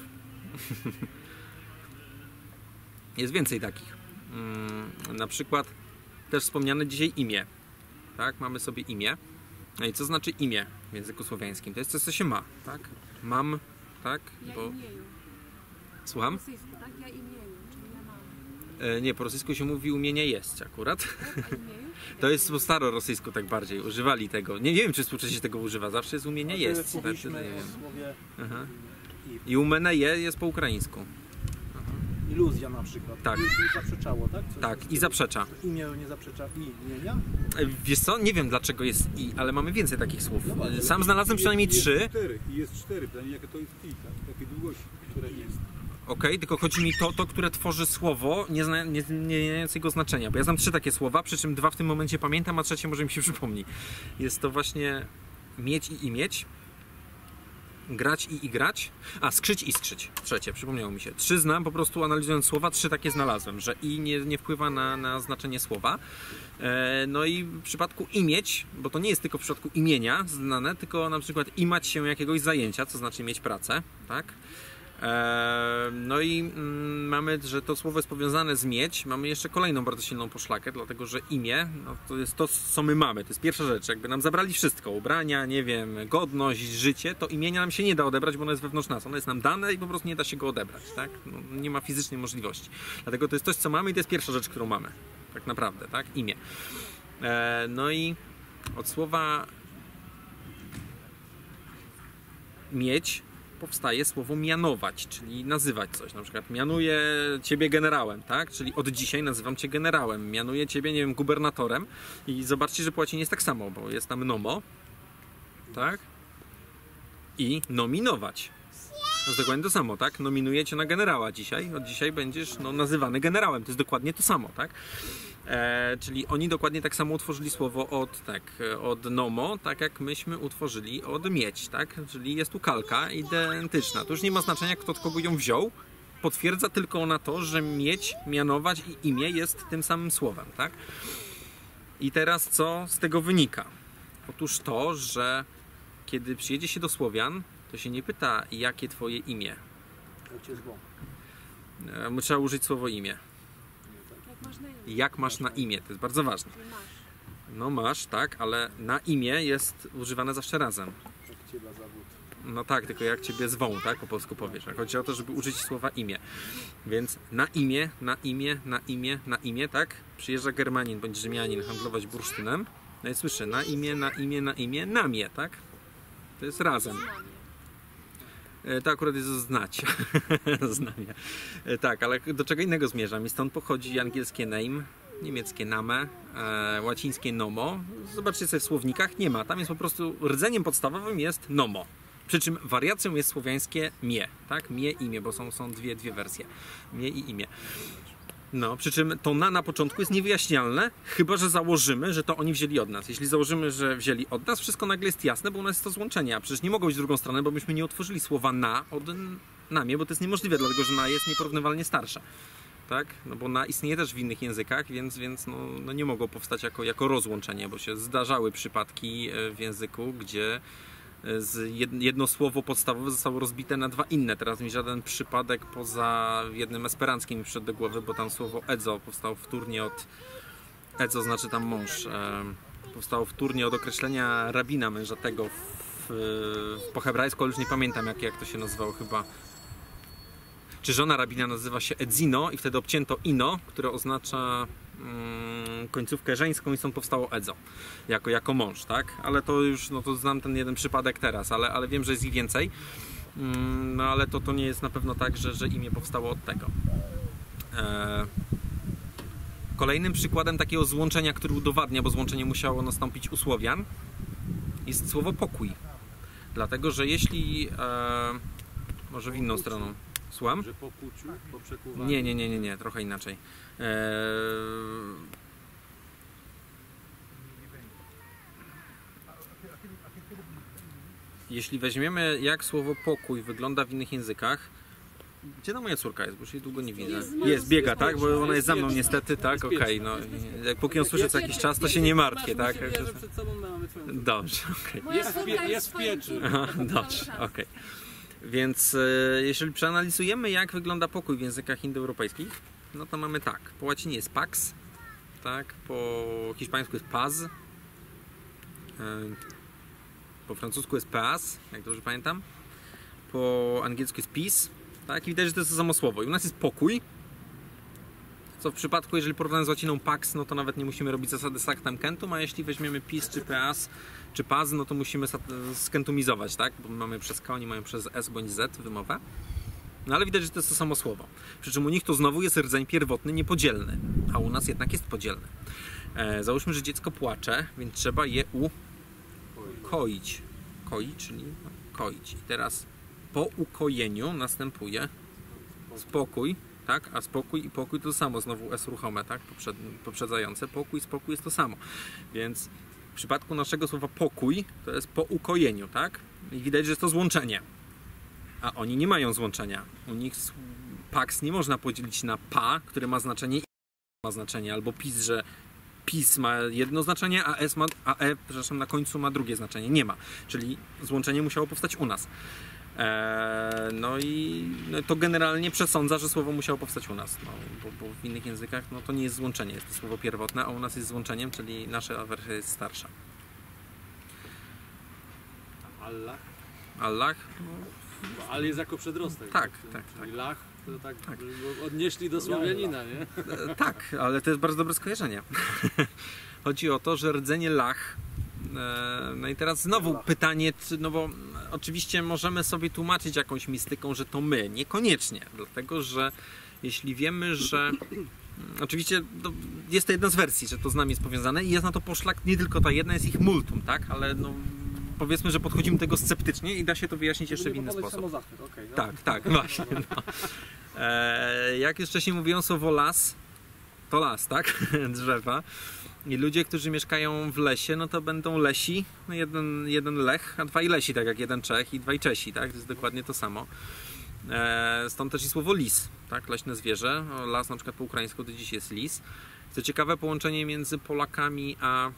Jest więcej takich. Na przykład też wspomniane dzisiaj imię. Tak, mamy sobie imię. No i co znaczy imię w języku słowiańskim? To jest coś, co się ma, tak? Mam, tak? Ja Bo... imieju. Słucham? Po rosyjsku, tak? Ja imieju, czyli ja mam. Nie, po rosyjsku się mówi umienie jeść akurat. Tak? A imieju? To jest po staro-rosyjsku tak bardziej, używali tego. Nie wiem, czy współcześnie się tego używa, zawsze jest umienie jeść. Tak, Mówiliśmy nie wiem. o słowie Aha. I umene je jest po ukraińsku. iluzja na przykład. Tak. I zaprzeczało, tak? Coś Tak, i zaprzecza. Imię nie zaprzecza imienia? Wiesz co, nie wiem dlaczego jest i, ale mamy więcej takich słów. No właśnie, Sam znalazłem przynajmniej 3. Jest 4, pytanie jakie to jest i, tak? Jakiej długości, które jest. Okej, tylko chodzi mi to, które tworzy słowo, nie znając jego znaczenia. Bo ja znam 3 takie słowa, przy czym 2 w tym momencie pamiętam, a 3 może mi się przypomni. Jest to właśnie mieć i imieć, grać i igrać, skrzyć i skrzyć. 3, przypomniało mi się. 3 znam, po prostu analizując słowa, 3 takie znalazłem, że i nie wpływa na znaczenie słowa. No i w przypadku imieć, bo to nie jest tylko w przypadku imienia znane, tylko na przykład imać się jakiegoś zajęcia, co znaczy mieć pracę, tak? No i mamy, że to słowo jest powiązane z mieć. Mamy jeszcze kolejną bardzo silną poszlakę, dlatego że imię, no to jest to, co my mamy. To jest pierwsza rzecz. Jakby nam zabrali wszystko, ubrania, nie wiem, godność, życie, to imienia nam się nie da odebrać, bo ono jest wewnątrz nas. Ono jest nam dane i po prostu nie da się go odebrać, tak? No, nie ma fizycznej możliwości. Dlatego to jest coś, co mamy i to jest pierwsza rzecz, którą mamy. Tak naprawdę, tak? Imię. No i od słowa mieć powstaje słowo mianować, czyli nazywać coś. Na przykład mianuję ciebie generałem, tak? Czyli od dzisiaj nazywam cię generałem. Mianuję ciebie, nie wiem, gubernatorem. I zobaczcie, że po łacinie jest tak samo, bo jest tam nomo, tak? I nominować. To jest dokładnie to samo, tak? Nominuję cię na generała dzisiaj. Od dzisiaj będziesz nazywany generałem. To jest dokładnie to samo, tak? Czyli oni dokładnie tak samo utworzyli słowo od nomo, tak jak myśmy utworzyli od mieć, tak? Czyli jest tu kalka identyczna. To już nie ma znaczenia, kto od kogo ją wziął. Potwierdza tylko ona to, że mieć, mianować i imię jest tym samym słowem, tak? I teraz co z tego wynika? Otóż to, że kiedy przyjedzie się do Słowian, to się nie pyta, jakie twoje imię. Trzeba użyć słowo imię. Jak masz na imię? Jak masz na imię? To jest bardzo ważne. Czyli masz. No masz, tak, ale na imię jest używane zawsze razem. Jak cię dla zawód. No tak, tylko jak ciebie zwą, tak, po polsku powiesz. Chodzi o to, żeby użyć słowa imię. Więc na imię, na imię, na imię, na imię, tak? Przyjeżdża Germanin bądź Rzymianin handlować bursztynem. No i słyszę, na imię, na imię, na imię, na mnie, tak? To jest razem. To akurat jest znać. Znamie. Tak, ale do czego innego zmierzam. I stąd pochodzi angielskie name, niemieckie name, łacińskie nomo. Zobaczcie sobie w słownikach, nie ma. Tam jest po prostu rdzeniem podstawowym jest nomo. Przy czym wariacją jest słowiańskie mie, tak? Mie, imię, bo są dwie wersje. Mie i imię. No, przy czym to na początku jest niewyjaśnialne, chyba że założymy, że to oni wzięli od nas. Jeśli założymy, że wzięli od nas, wszystko nagle jest jasne, bo u nas jest to złączenie, a przecież nie mogło być w drugą stronę, bo myśmy nie utworzyli słowa na od namie, bo to jest niemożliwe, dlatego że na jest nieporównywalnie starsze. Tak? No bo na istnieje też w innych językach, więc no nie mogło powstać jako rozłączenie, bo się zdarzały przypadki w języku, gdzie jedno słowo podstawowe zostało rozbite na dwa inne. Teraz mi żaden przypadek poza jednym esperanckim mi przyszedł do głowy, bo tam słowo edzo powstało wtórnie od... Edzo znaczy tam mąż. Powstało wtórnie od określenia rabina mężatego po hebrajsku, ale już nie pamiętam jak to się nazywało chyba. Czy żona rabina nazywa się edzino i wtedy obcięto ino, które oznacza końcówkę żeńską i stąd powstało edzo jako mąż, tak? Ale to już, no to znam ten jeden przypadek teraz, ale wiem, że jest ich więcej. No ale to nie jest na pewno tak, że imię powstało od tego. Kolejnym przykładem takiego złączenia, który udowadnia, bo złączenie musiało nastąpić u Słowian, jest słowo pokój. Dlatego, że jeśli... może w inną stroną. Słucham? Że po kuciu, po przekuwaniu? Nie, trochę inaczej. Jeśli weźmiemy, jak słowo pokój wygląda w innych językach. Gdzie ta moja córka jest? Bo już jej długo nie widzę. Biega, tak? Bo ona jest za mną niestety, tak? Okej, no. Póki ją słyszę co jakiś czas, to się nie martwię, tak? Dobrze, okej. Jest w pieczy. Dobrze, okej. Więc jeżeli przeanalizujemy, jak wygląda pokój w językach indoeuropejskich, no to mamy tak. Po łacinie jest pax, tak? Po hiszpańsku jest paz, po francusku jest peace, jak dobrze pamiętam, po angielsku jest peace, tak? I widać, że to jest to samo słowo. I u nas jest pokój, co w przypadku, jeżeli porównamy z łaciną pax, no to nawet nie musimy robić zasady sanctam centum, a jeśli weźmiemy peace czy peace czy paz, no to musimy skentumizować, tak? Bo mamy przez K, oni mają przez S bądź Z wymowę. No ale widać, że to jest to samo słowo. Przy czym u nich to znowu jest rdzeń pierwotny niepodzielny, a u nas jednak jest podzielny. Załóżmy, że dziecko płacze, więc trzeba je ukoić. Koić, czyli koić. I teraz po ukojeniu następuje spokój, tak? A spokój i pokój to samo, znowu S ruchome, tak? Poprzedzające. Pokój, spokój jest to samo. Więc w przypadku naszego słowa pokój to jest po ukojeniu, tak? I widać, że jest to złączenie. A oni nie mają złączenia. U nich pax nie można podzielić na pa, które ma znaczenie i ma znaczenie, albo pis, że pis ma jedno znaczenie, a przepraszam, na końcu ma drugie znaczenie. Nie ma. Czyli złączenie musiało powstać u nas. No i to generalnie przesądza, że słowo musiało powstać u nas, no, bo w innych językach no, to nie jest złączenie, jest to słowo pierwotne, a u nas jest złączeniem, czyli nasza wersja jest starsza. Allah? Allah? No, Al jest jako przedrostek. Tak. Czyli lach, to tak. Odnieśli do Słowianina, nie? Tak, ale to jest bardzo dobre skojarzenie. Chodzi o to, że rdzenie lach. No i teraz znowu pytanie, no bo oczywiście możemy sobie tłumaczyć jakąś mistyką, że to my. Niekoniecznie, dlatego że jeśli wiemy, że oczywiście jest to jedna z wersji, że to z nami jest powiązane i jest na to poszlak, nie tylko ta jedna, jest ich multum, tak? Ale no, powiedzmy, że podchodzimy do tego sceptycznie i da się to wyjaśnić jeszcze w inny sposób. Okay, no. Tak, właśnie. No. Jak już wcześniej mówiłem, słowo las, to las, tak? Drzewa. I ludzie, którzy mieszkają w lesie, no to będą lesi, no jeden Lech, a dwaj lesi, tak jak jeden Czech i dwaj Czesi, tak? To jest dokładnie to samo. Stąd też i słowo lis, tak? Leśne zwierzę. Las na przykład po ukraińsku to dziś jest lis. Co ciekawe, połączenie między Polakami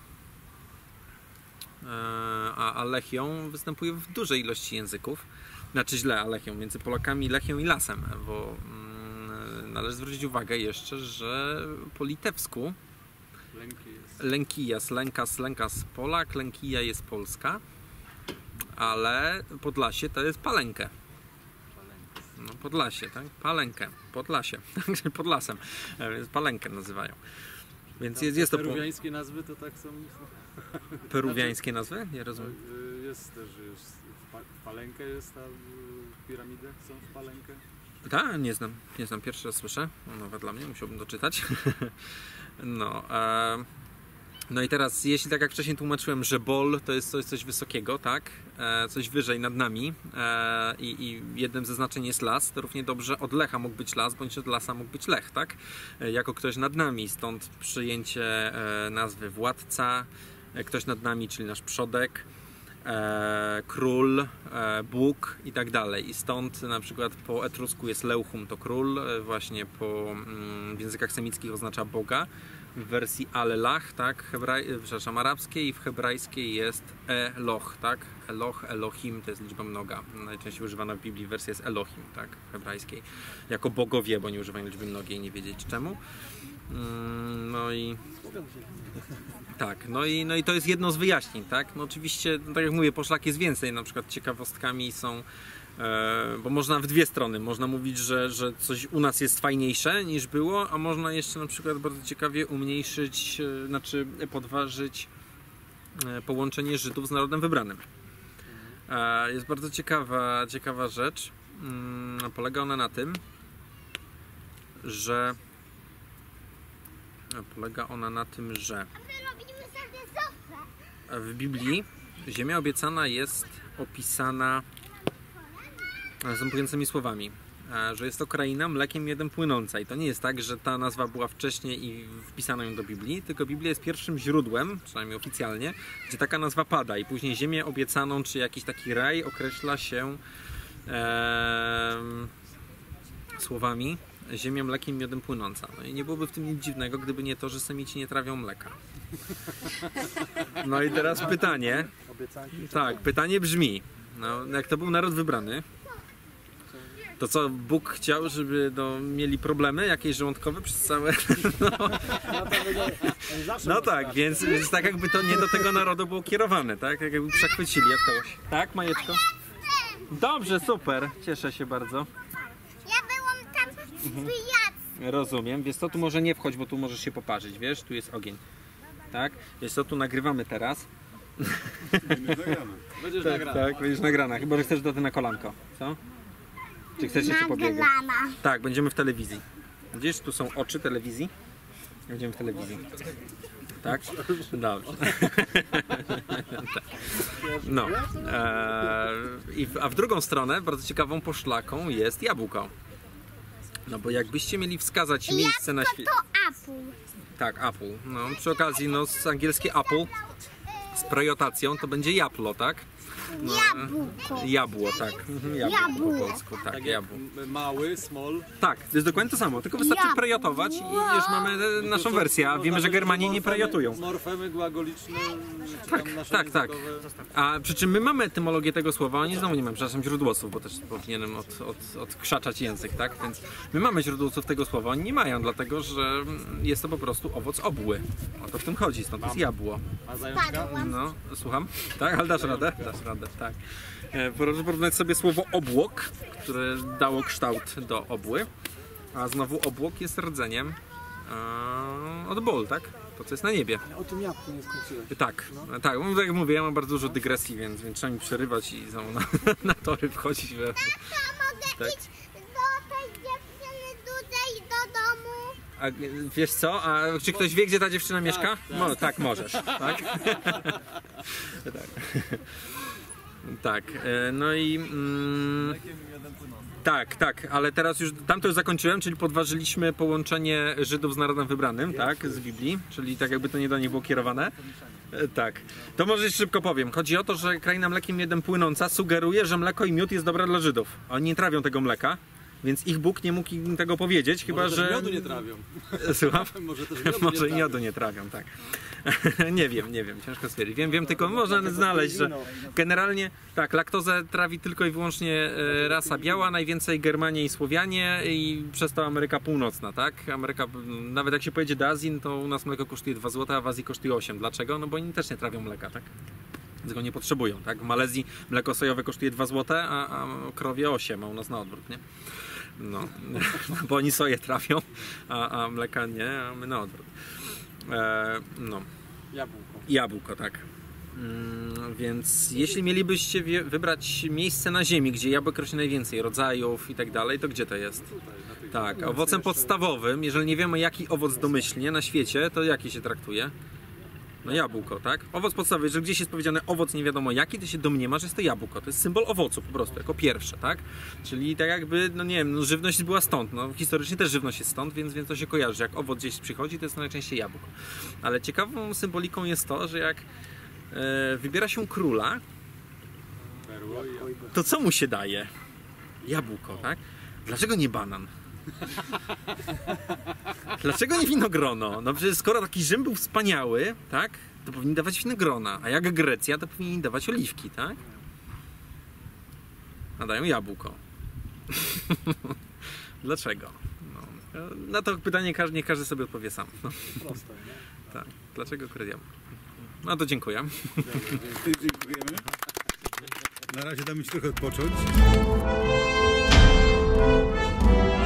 a Lechią występuje w dużej ilości języków. Znaczy źle, Lechią, między Polakami, Lechią i lasem, bo należy zwrócić uwagę jeszcze, że po litewsku Lenkijas, Lenkas Polak, Lenkija jest Polska, ale Podlasie to jest Palenkę. No Podlasie, tak? Palenkę, Podlasie, pod lasem, więc Palenkę nazywają. Więc jest to... Peruwiańskie nazwy to tak są... Peruwiańskie nazwy? Nie rozumiem. Jest też, w Palenkę jest ta piramida, są w Palenkę. Tak, nie znam, pierwszy raz słyszę, nowe dla mnie, musiałbym doczytać. No i teraz, jeśli tak jak wcześniej tłumaczyłem, że bol to jest coś wysokiego, tak? Coś wyżej nad nami i jednym ze znaczeń jest las, to równie dobrze od lecha mógł być las, bądź od lasa mógł być lech, tak? Jako ktoś nad nami, stąd przyjęcie nazwy władca, ktoś nad nami, czyli nasz przodek, król, Bóg i tak dalej. I stąd na przykład po etrusku jest leuchum, to król, właśnie w językach semickich oznacza Boga, w wersji Alelach, tak, przepraszam, arabskiej, i w hebrajskiej jest Eloch, tak, Eloch, Elohim to jest liczba mnoga, najczęściej używana w Biblii wersja jest Elohim, tak, w hebrajskiej, jako bogowie, bo nie używają liczby mnogiej, nie wiedzieć czemu. No i tak, no i to jest jedno z wyjaśnień, tak, no oczywiście, no tak jak mówię, poszlak jest więcej, na przykład ciekawostkami są, bo można w dwie strony, można mówić, że coś u nas jest fajniejsze niż było, a można jeszcze na przykład bardzo ciekawie umniejszyć, znaczy podważyć połączenie Żydów z narodem wybranym. Jest bardzo ciekawa rzecz, polega ona na tym, że Robimy sobie zupę. w Biblii ziemia obiecana jest opisana następującymi słowami, że jest to kraina mlekiem i miodem płynąca. I to nie jest tak, że ta nazwa była wcześniej i wpisano ją do Biblii, tylko Biblia jest pierwszym źródłem, przynajmniej oficjalnie, gdzie taka nazwa pada i później ziemię obiecaną, czy jakiś taki raj określa się słowami ziemia mlekiem i miodem płynąca. No i nie byłoby w tym nic dziwnego, gdyby nie to, że Semici nie trawią mleka. No i teraz pytanie. Tak, pytanie brzmi, no, jak to był naród wybrany, to co, Bóg chciał, żeby mieli problemy jakieś żołądkowe przez całe... No tak, więc tak jakby to nie do tego narodu było kierowane, tak? Jak jakby przechwycili jak kogoś. Tak, Majeczko? Dobrze, super, cieszę się bardzo. Ja byłam tam z wyjazd. Rozumiem, wiesz co, tu może nie wchodź, bo tu możesz się poparzyć, wiesz, tu jest ogień. Tak? Wiesz co, tu nagrywamy teraz. Będziesz Tak, nagrany. tak, będziesz nagrana, chyba że chcesz dodać na kolanko, co? Czy chcesz jeszcze pobiegać? Tak, będziemy w telewizji. Widzisz, tu są oczy telewizji. Będziemy w telewizji. Tak? Dobrze. Tak. No. A w drugą stronę, bardzo ciekawą poszlaką jest jabłko. No bo jakbyście mieli wskazać miejsce na świecie... To apple. Tak, apple. No, przy okazji, no, z angielskie apple z prejotacją to będzie jabło, tak? No, Jabłko. jabło, tak. Jabłko po polsku, tak, Tak jak jabło. mały, small. Tak, to jest dokładnie to samo, tylko wystarczy Jabłko. prejotować i już mamy naszą wersję, a wiemy, że Germanie nie prejotują. Morfemy głagoliczne, czy Tak, tam nasze tak, tak. językowe. A przy czym my mamy etymologię tego słowa, oni znowu nie mają, przepraszam, źródłosłów, bo też powinienem odkrzaczać język, tak? Więc my mamy źródłosłów tego słowa, oni nie mają, dlatego że jest to po prostu owoc obły. O to w tym chodzi, stąd jest jabło. A zajączka? No, słucham? Tak, ale dasz radę? Dasz radę, tak. Proszę porównać sobie słowo obłok, które dało kształt do obły, a znowu obłok jest rdzeniem od ból, tak? To, co jest na niebie. O tym jabłku nie skończyłeś. Tak, tak, tak jak mówię, ja mam bardzo dużo dygresji, więc trzeba mi przerywać i znowu na tory wchodzić. Mogę iść do tej dziewczyny tutaj do domu. A wiesz co? A czy ktoś wie, gdzie ta dziewczyna mieszka? Tak, możesz. Tak? Tak, no i tak, ale teraz już tamto już zakończyłem, czyli podważyliśmy połączenie Żydów z narodem wybranym, tak, z Biblii, czyli tak jakby to nie do nich było kierowane. Tak, to może jeszcze szybko powiem. Chodzi o to, że kraina mlekiem i miodem płynąca sugeruje, że mleko i miód jest dobre dla Żydów. Oni nie trawią tego mleka, więc ich Bóg nie mógł im tego powiedzieć, chyba Może że... też miodu nie trawią. Słucham? Może też Może i miodu nie trawią, tak. Nie wiem, ciężko stwierdzić. Wiem tylko, można znaleźć, że generalnie tak, laktozę trawi tylko i wyłącznie rasa biała, najwięcej Germanie i Słowianie i przez to Ameryka Północna, tak? Ameryka, nawet jak się pojedzie do Azji, to u nas mleko kosztuje 2 zł, a w Azji kosztuje 8. Dlaczego? No bo oni też nie trawią mleka, tak? Więc go nie potrzebują, tak? W Malezji mleko sojowe kosztuje 2 zł, a krowie 8, a u nas na odwrót, nie? No, bo oni soję trafią, a mleka nie, a my na odwrót. No. Jabłko, tak. Więc jeśli mielibyście wybrać miejsce na ziemi, gdzie jabłek rośnie najwięcej, rodzajów i tak dalej, to gdzie to jest? Tak, owocem podstawowym, jeżeli nie wiemy jaki owoc domyślnie na świecie, to jaki się traktuje? No jabłko, tak? Owoc podstawowy, jeżeli gdzieś jest powiedziane owoc nie wiadomo jaki, to się domniema, że jest to jabłko. To jest symbol owocu po prostu, jako pierwsze, tak? Czyli tak jakby, no nie wiem, no żywność była stąd, no historycznie też żywność jest stąd, więc to się kojarzy. Jak owoc gdzieś przychodzi, to jest najczęściej jabłko. Ale ciekawą symboliką jest to, że jak wybiera się króla, to co mu się daje? Jabłko, tak? Dlaczego nie banan? Dlaczego nie winoogrono? No przecież skoro taki Rzym był wspaniały, tak? To powinni dawać winogrona. A jak Grecja, to powinni dawać oliwki, tak? A dają jabłko. Dlaczego? No, na to pytanie niech każdy sobie odpowie sam. No. Proste, nie? Tak. Dlaczego akurat jabłko? No to dziękuję. Dziękujemy. Na razie damy Ci trochę odpocząć.